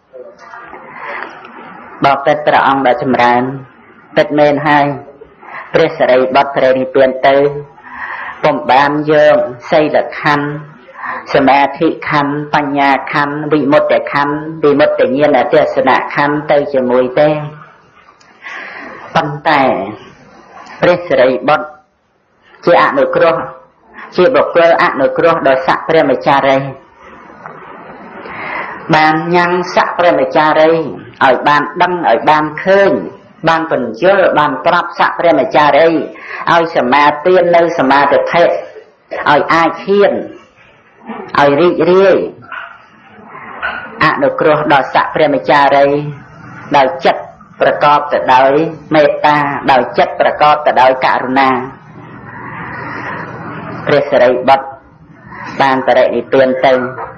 បើពិតព្រះអង្គđãចម្រើនពិតមែនហើយព្រះសិរីបុត្រព្រះនិព្វានទៅពុំបានយកសីលខណ្ឌសមាធិខណ្ឌបញ្ញាខណ្ឌវិមុតតិខណ្ឌវិមុតតិញ្ញាណទស្សនៈខណ្ឌទៅជាមួយទេប៉ុន្តែព្រះសិរីបុត្រជាអនុគ្រោះជាបុគ្គលអនុគ្រោះដោយស័ក្តិព្រះមច្ចារីបានញ៉ាំងស័ក្តិព្រះមច្ចារីឲ្យបានដឹងឲ្យបានឃើញបានបញ្យល់បានប្រាប់ស័ក្តិព្រះមច្ចារីឲ្យសមាទាននៅសមាធិឲ្យអាចហ៊ានឲ្យរីករាយអនុគ្រោះដល់ស័ក្តិព្រះមច្ចារីដោយចិត្តប្រកបទៅដោយមេត្តាដោយចិត្តប្រកបទៅដោយករុណាព្រះសិរីបុត្របានបរិនិព្វានទៅ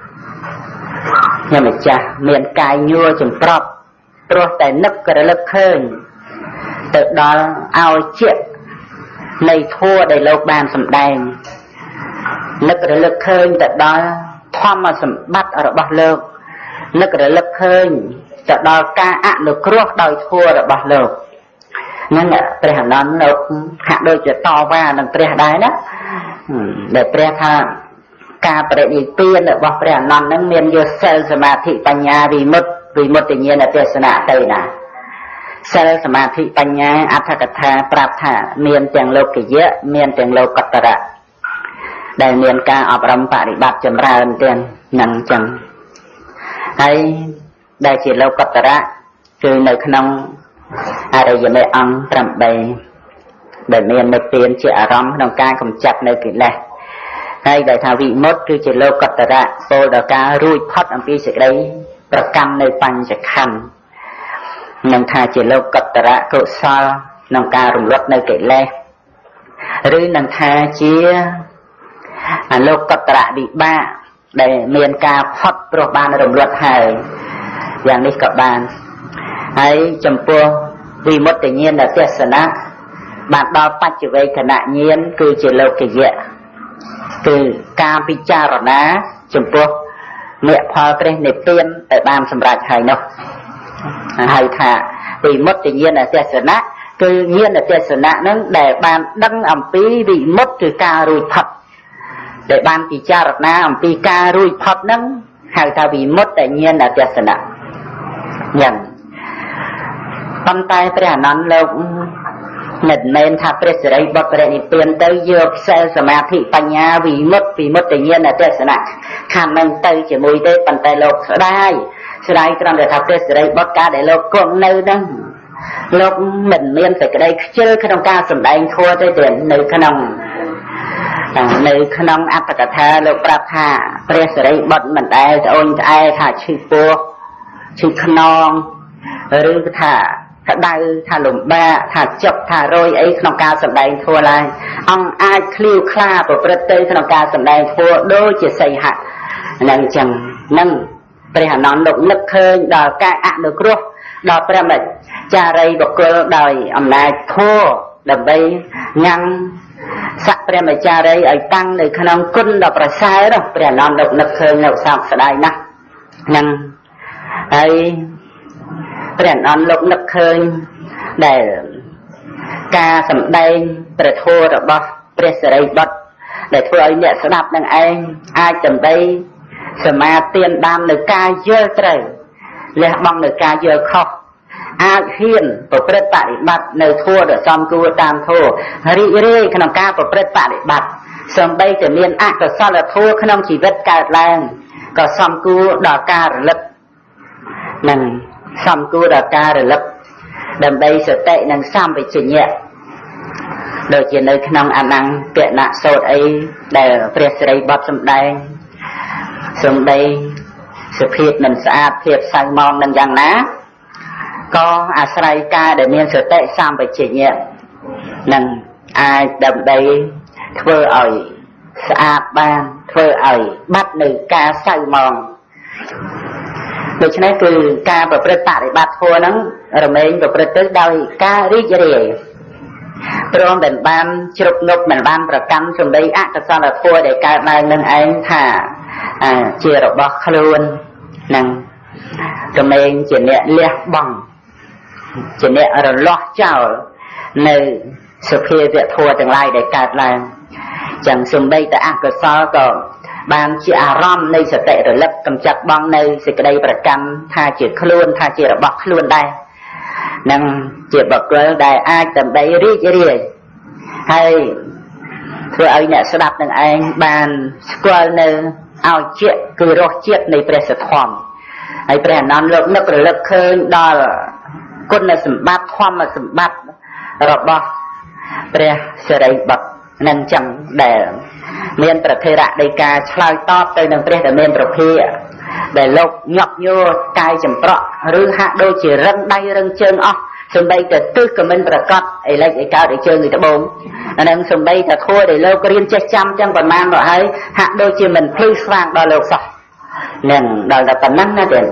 ខ្ញុំម្ចាស់មានកាយញួរចម្ប្រប់ព្រោះតែនឹករលឹកឃើញទៅដល់ឲ្យជានៃធัวដែលលោកបានសម្ដែងនឹករលឹកឃើញទៅដល់ធម្មសម្បត្តិរបស់លោកនឹករលឹកឃើញទៅដល់ការអនុគ្រោះដោយធัวរបស់លោកហ្នឹងព្រះអនន្តលោកហាក់ដូចជាតវ៉ានឹងព្រះដែរណាដែលព្រះថាការបរិនិព្វានរបស់ព្រះអនន្តហ្នឹងមានយកសិលសមាធិបញ្ញាវិមុតតិញ្ញាណទស្សនៈទៅណាសិលសមាធិបញ្ញាអត្ថកថាប្រាប់ថាមានទាំងលោកយៈមានទាំងលោកតរៈដែលមានការអប់រំបរិបត្តិចម្រើនទៀតហ្នឹងចឹងហើយដែលជាលោកតរៈគឺនៅក្នុងអរិយមេអង្គ8ដែលមាននិព្វានជាអារម្មណ៍ក្នុងការកម្ចាត់នៅកិលេសហើយដែលថាវិមុតគឺជាលោកតរៈពោលដល់ការរួចផុតអំពីសេចក្តីប្រកម្មនៅបញ្ចខណ្ឌនឹងថាជាលោកតរៈកុសលក្នុងការរំលត់នៅកិលេសឬនឹងថាជាលោកតរៈវិបាកដែលមានការផុតព្រោះបានរំលត់ហើយយ៉ាងនេះក៏បានហើយចំពោះវិមុតតិញ្ញាណទស្សនៈបានដល់បច្ចវេគណៈញាណគឺជាលោកយៈគឺការពិចារណាចំពោះមគ្គផលព្រះនិព្វានដែលបានសម្រេចហើយនោះហើយថាវិមុតតិញ្ញាណទស្សនៈគឺញាណទស្សនៈនឹងដែលបានដឹងអំពីវិមុតគឺការរួចផុតដែលបានពិចារណាអំពីការរួចផុតនឹងហៅថាវិមុតតិញ្ញាណទស្សនៈយ៉ាងប៉ុន្តែព្រះអនន្តលោកមិនមែនថាព្រះសិរីបុត្រព្រះនិព្វានទៅយកសិលសមាធិបញ្ញាវិមុតតិញ្ញាណទស្សនៈខាងនឹងទៅជាមួយទេប៉ុន្តែលោកស្ដាយត្រង់ថាព្រះសិរីបុត្រការដែលលោកគង់នៅហ្នឹងលោកមិនមានសេចក្តីខ្ជិលក្នុងការសម្ដែងធម៌ទេតែនៅក្នុងអត្ថកថាលោកប្រាប់ថាព្រះសិរីបុត្រមិនដែលត្អូញត្អែថាឈឺពោះឈឺខ្នងឬថាក្តៅថាលំបាកថាចុកថារយអីក្នុងការសម្ដែងធម៌ឡើយអង្គអាចឃ្លាវខ្លាប្រព្រឹត្តទៅក្នុងការសម្ដែងធម៌ដូចជាសីហៈហ្នឹងអញ្ចឹងនឹងព្រះអនន្តលោកនឹកឃើញដល់ការអនុគ្រោះដល់ព្រះមចារីបុគ្គលដោយអំណាចធម៌ដើម្បីញ៉ាំងស័ក្តិព្រះមចារីឲ្យតាំងនៅក្នុងគុណដ៏ប្រសើរព្រះអនន្តលោកនឹកឃើញនៅសោកស្ដាយណាស់ហ្នឹងហើយព្រះអនន្តលោកនឹកឃើញដែលការសម្ដែងព្រះធម៌របស់ព្រះសិរីបុត្រដែលធ្វើឲ្យអ្នកស្ដាប់នឹងឯងអាចដើម្បីសមាទានបាននៅការយល់ត្រូវលះបង់នៅការយល់ខុសអាចហ៊ានប្រព្រឹត្តបដិបត្តិនៅធម៌ដ៏សមគួរតាមធម៌រីករាយក្នុងការប្រព្រឹត្តបដិបត្តិសូម្បីតែមានអកុសលធម៌ក្នុងជីវិតកើតឡើងក៏សមគួរដល់ការរលឹកនឹងសមគួរដល់ការរលឹកដើម្បីសតិនិងសម្បជញ្ញៈដូចជានៅក្នុងអនង្គពនៈសូត្រអីដែលព្រះសិរីបុត្រសម្ដែងសំដីសភាពមិនស្អាតភាពសៅមងនឹងយ៉ាងណាក៏អាស្រ័យការដែលមានសតិសម្បជញ្ញៈនឹងអាចដើម្បីធ្វើឲ្យស្អាតបានធ្វើឲ្យបាត់នៅការសៅមងដូច្នេះគឺការប្រព្រឹត្តបដិបត្តិធម៌ហ្នឹងរមែងប្រព្រឹត្តទៅដោយការរីករាយព្រមមិនបានជ្រប់ងប់មិនបានប្រកាន់សម្ដីអកុសលធម៌ដែលកើតឡើងនឹងឯងថាជារបស់ខ្លួននឹងរមែងជាអ្នកលះបង់ជាអ្នករលាស់ចោលនៅសភាវៈធម៌ទាំងឡាយដែលកើតឡើងចឹងសម្ដីតែអកុសលក៏បានជាអារម្មណ៍នៃសតិរលឹកកំចាត់បង់នៅសេចក្តីប្រកាន់ថាជាខ្លួនថាជារបស់ខ្លួនដែរនឹងជាបុគ្គលដែលអាចដើម្បីរីករាយហើយធ្វើឲ្យអ្នកស្ដាប់នឹងឯងបានស្គាល់នៅឲ្យជាតិគឺរសជាតិនៃព្រះសទ្ធំហើយព្រះអនន្តលោកនឹករលឹកឃើញដល់គុណសម្បត្តិធម្មសម្បត្តិរបស់ព្រះសិរីបុត្រនឹងចឹងដែលមានប្រធេរៈនៃការឆ្លើយតបទៅនឹងព្រះដែលមានប្រភាដែលលោកញាប់ញួរកាយចម្ប្រក់ឬហាក់ដូចជារឹងដៃរឹងជើងអស់សំបីតែទិសក៏មិនប្រកបឯលេចឯកើតឯជើងឯត្បូងអានឹងសំបីតែធัวដែលលោករៀនចេះចាំចឹងប៉ុន្មានមកហើយហាក់ដូចជាមិនភ្លឺស្វាងដល់លោកសោះនឹងដល់តែប៉ុណ្ណឹងណាទេ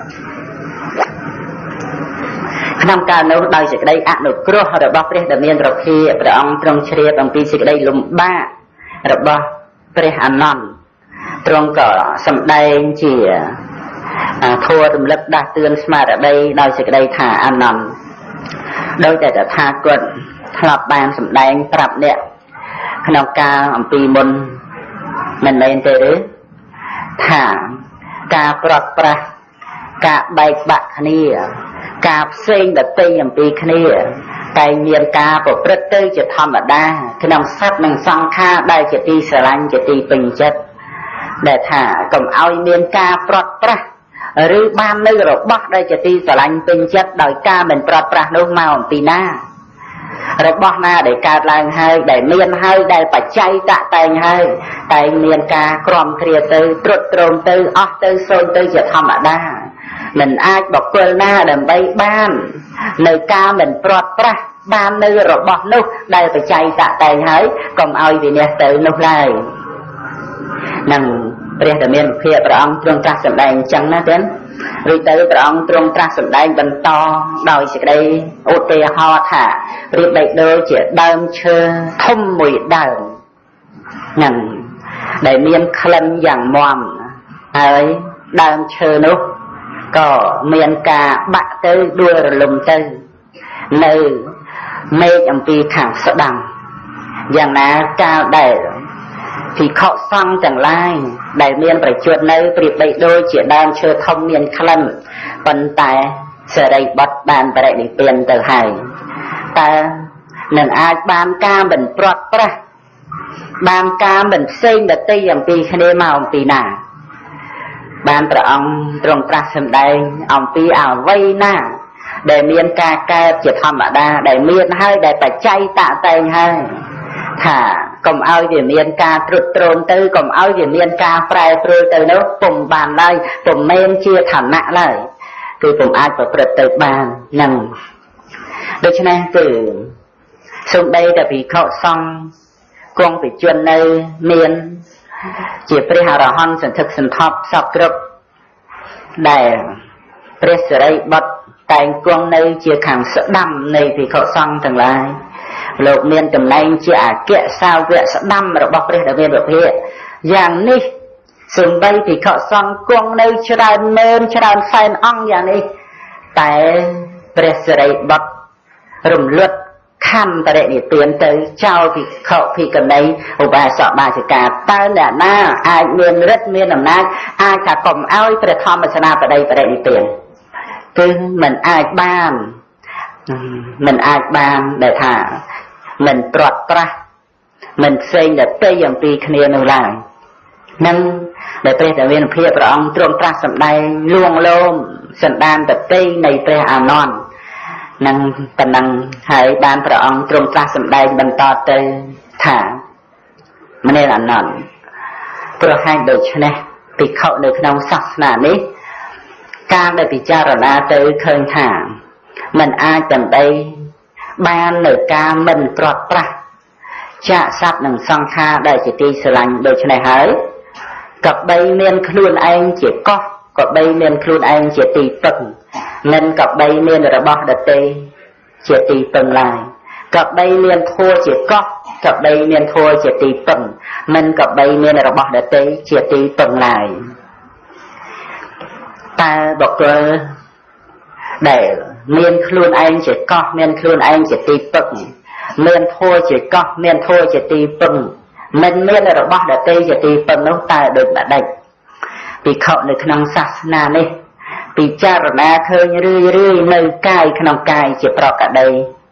ក្នុងកាលនោះដោយសេចក្តីអនុគ្រោះរបស់ព្រះដែលមានប្រភាព្រះអង្គទ្រង់ជ្រាបអំពីសេចក្តីលំបាករបស់ព្រះអនន្តទ្រង់ក៏សម្ដែងជាធម៌រំលឹកដាស់តឿនស្មារតីដោយសេចក្តីថាអនន្តដោយតែតថាគតធ្លាប់បានសម្ដែងប្រាប់អ្នកក្នុងកាលអំពីមុនមិនមែនទេឬថាការប្រត់ប្រាស់ការបែកបាក់គ្នាការផ្សេងដតីអំពីគ្នាតែមានការប្រព្រឹត្តទៅជាធម្មតាក្នុងសត្វនិងសង្ខារដែលជាទីស្រឡាញ់ជាទីពេញចិត្តដែលថាកុំឲ្យមានការប្រត់ប្រាស់ឬបាននៅរបស់ដែលជាទីស្រឡាញ់ពេញចិត្តដោយការមិនប្រត់ប្រាស់នោះមកអំពីណារបស់ណាដែលកើតឡើងហើយដែលមានហើយដែលបច្ច័យតាក់តែងហើយតែមានការក្រំគ្រាទៅត្រុតត្រោមទៅអស់ទៅសូន្យទៅជាធម្មតាមិនអាចបុគ្គលណាដើម្បីបាននៅការមិនប្រត់ប្រាស់បាននៅរបស់នោះដែលបច្ច័យតាក់តែងហើយកុំឲ្យវិនិច្ឆ័យទៅនោះឡើយនឹងព្រះដែលមានភិក្ខព្រះអង្គទ្រង់ត្រាស់សម្ដែងអញ្ចឹងណាទេឬទៅព្រះអង្គទ្រង់ត្រាស់សម្ដែងបន្តដោយសេចក្តីឧទាហរណ៍ថាប្រៀបដូចជាដើមឈើធំមួយដើមនឹងដែលមានក្លិនយ៉ាងមាំហើយដើមឈើនោះក៏មានការបាក់ទៅដួលរលំទៅនៅមេឃអំពីខាងស្ដាំយ៉ាងណាកាលដែលភិក្ខុសង្ឃទាំងឡាយដែលមានប្រជជននៅប្រៀបដូចជាដើមឈើធំមានក្លិនប៉ុន្តែសិរីបុត្របានបរិនិព្វានទៅហើយតើនឹងអាចបានការមិនប្រត់ប្រាស់បានការមិនផ្សេងដតីអំពីគ្នាមកអំពីណាបានព្រះអង្គទ្រង់ត្រាស់សម្ដែងអំពីអវ័យណាដែលមានការកើតជាធម្មតាដែលមានហើយដែលបច្ច័យតាក់តែងហើយថាកុំឲ្យវាមានការត្រុតត្រោមទៅកុំឲ្យវាមានការប្រែប្រួលទៅនោះពុំបានឡើយពុំមែនជាឋានៈឡើយគឺពុំអាចប្រព្រឹត្តទៅបាននឹងដូច្នេះគឺសូម្បីតែភិក្ខុសង្ឃគង់ពិជននៅមានជាព្រះអរហន្តសន្ធឹកសន្ធាប់សពគ្រប់ដែលព្រះសិរីបុត្រតែងគង់នៅជាខាងស្ដាំនៃភិក្ខុសង្ឃទាំងឡាយលោកមានតំណែងជាអគ្គសាវកស្ដាំរបស់ព្រះដ៏មានពភៈយ៉ាងនេះសូម្បីភិក្ខុសង្ឃគង់នៅច្រើនម៉ឺនច្រើនសែនអង្គយ៉ាងនេះតែព្រះសិរីបុត្ររំលត់ខណ្ឌបរិនិព្វានទៅចោលភិក្ខុភិក្ខុនីឧបាសកបាសិកាតើអ្នកណាអាចមានฤទ្ធិមានអំណាចអាចថាកុំឲ្យព្រះធម្មសេនាបតីបរិនិព្វានគឺមិនអាចបានដែលថាមិនត្រាត់ត្រាស់មិនផ្សេងតែទៅអំពីគ្នានោះឡើយនឹងដែលព្រះតមានភាពព្រះអង្គទ្រង់ត្រាស់សម្ដែងលួងលោមសន្តានតតិនៃព្រះអានន្ទនឹងប៉ុណ្ណឹងហើយបានព្រះអង្គទ្រង់ត្រាស់សម្ដែងបន្តទៅថាមនាលអានន្ទព្រោះហេតុដូច្នេះភិក្ខុនៅក្នុងសាសនានេះការដែលពិចារណាទៅឃើញថាมันអាចដើម្បីបាននៅការមិនត្រាត់ត្រាស់ចាកសត្វនិងសង្ខារដែលជាទីស្រឡាញ់ដូច្នេះហើយក៏បីមានខ្លួនឯងជាកោះក៏បីមានខ្លួនឯងជាទីពឹងមិនក៏បីមានរបស់ដតេជាទីពឹងឡើយក៏បីមានធัวជាកោះក៏បីមានធัวជាទីពឹងមិនក៏បីមានរបស់ដតេជាទីពឹងឡើយតើបុគ្គលដែលមានខ្លួនឯងជាកោះមានខ្លួនឯងជាទីពឹងមានធัวជាកោះមានធัวជាទីពឹងមិនមានរបស់ដតេជាទីពឹងនោះតើដូចម្ដេចភិក្ខុនៅក្នុងសាសនានេះពិចារណាឃើញរឿយនៅកាយក្នុងកាយជាប្រកដី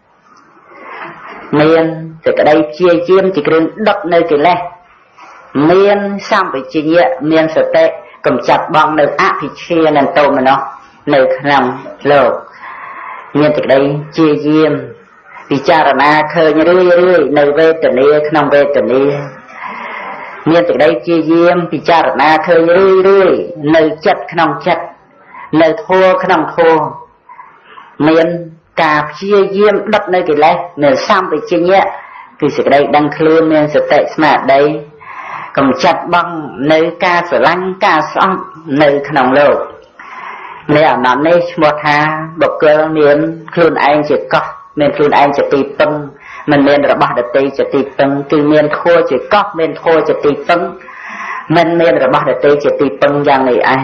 មានសេចក្តីព្យាយាមជាគ្រឿងដុតនៅកិលេសមានសម្បជញ្ញៈមានសតិកំចាត់បងនៅអភិជ្ជានិងតោមនស្សនៅក្នុងលោកមានសេចក្តីព្យាយាមពិចារណាឃើញរឿយនៅវេទនាក្នុងវេទនាមានសេចក្តីព្យាយាមពិចារណាឃើញរឿយនៅចិត្តក្នុងចិត្តនៅធัวក្នុងធัวមានការព្យាយាមដុតនៅកិលេសនៅសម្បជញ្ញៈគឺសេចក្តីដឹងខ្លួនមានសតិស្មារតីកំចាត់បងនៅការស្រឡាញ់ការស្អប់នៅក្នុងលោកនេះអានន្ទនេះឈ្មោះថាបុគ្គលមានខ្លួនឯងជាកោះមានខ្លួនឯងជាទីពឹងមិនមានរបស់ដតីជាទីពឹងគឺមានធัวជាកោះមានធัวជាទីពឹងមិនមានរបស់ដតីជាទីពឹងយ៉ាងនេះឯង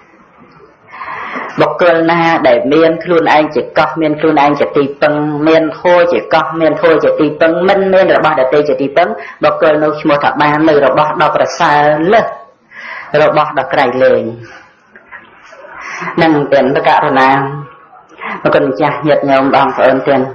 បុគ្គលណាដែលមានខ្លួនឯងជាកោះមានខ្លួនឯងជាទីពឹងមានធัวជាកោះមានធัวជាទីពឹងមិនមានរបស់ដតីជាទីពឹងបុគ្គលនោះឈ្មោះថាបាននៅរបស់ដ៏ប្រសើរលើសរបស់ដ៏ក្រៃលែងនឹងเป็นករុណាអរគុណម្ចាស់ញាតិញោមបងប្អូនទាំង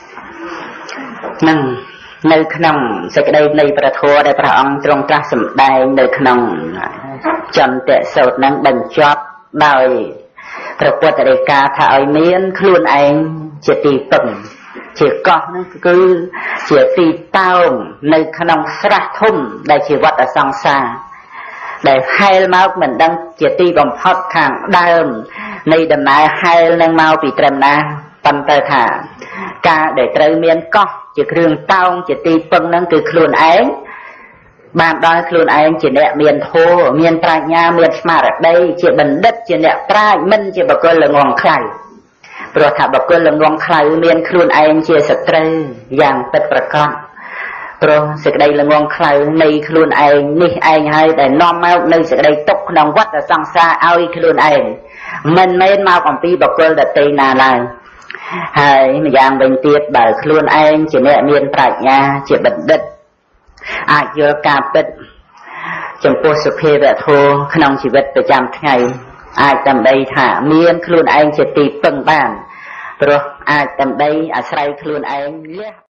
នឹងនៅក្នុងសេចក្តីនៃព្រះធម៌ដែលព្រះអង្គទ្រង់ត្រាស់សម្ដែងនៅក្នុងចន្ទៈសូត្រនឹងបញ្ចប់ដោយព្រះពុទ្ធដីកាថាឲ្យមានខ្លួនឯងជាទីពឹងជាកោះនោះគឺជាទីតោងនៅក្នុងស្រះធំដែលជាវដ្តសង្សារដែលហែលមកមិនដឹងជាទីបំផុតខាងដើមនៃដំណើរហែលនឹងមកពីត្រឹមណាប៉ុន្តែថាការដែលត្រូវមានកោះជាគ្រឿងតោងជាទីពឹងហ្នឹងគឺខ្លួនឯងបានដល់ខ្លួនឯងជាអ្នកមានធម៌មានប្រាជ្ញាមានស្មារតីជាបណ្ឌិតជាអ្នកប្រាជ្ញមិនជាបុគ្គលល្ងង់ខ្លៅព្រោះថាបុគ្គលល្ងង់ខ្លៅមានខ្លួនឯងជាសត្រូវយ៉ាងពិតប្រាកដព្រោះសេចក្តីល្ងង់ខ្លៅនៃខ្លួនឯងនេះឯងហើយដែលនាំមកនៅសេចក្តីទុក្ខក្នុងវដ្តសង្សារឲ្យខ្លួនឯងមិនមែនមកអំពីបុគ្គលដទៃណាឡើយហើយម្យ៉ាងវិញទៀតបើខ្លួនឯងជាអ្នកមានប្រាជ្ញាជាបណ្ឌិតអាចយល់ការពិតចំពោះសុភាវធម៌ក្នុងជីវិតប្រចាំថ្ងៃអាចដើម្បីថាមានខ្លួនឯងជាទីពឹងបានព្រោះអាចដើម្បីអាស្រ័យខ្លួនឯងលះ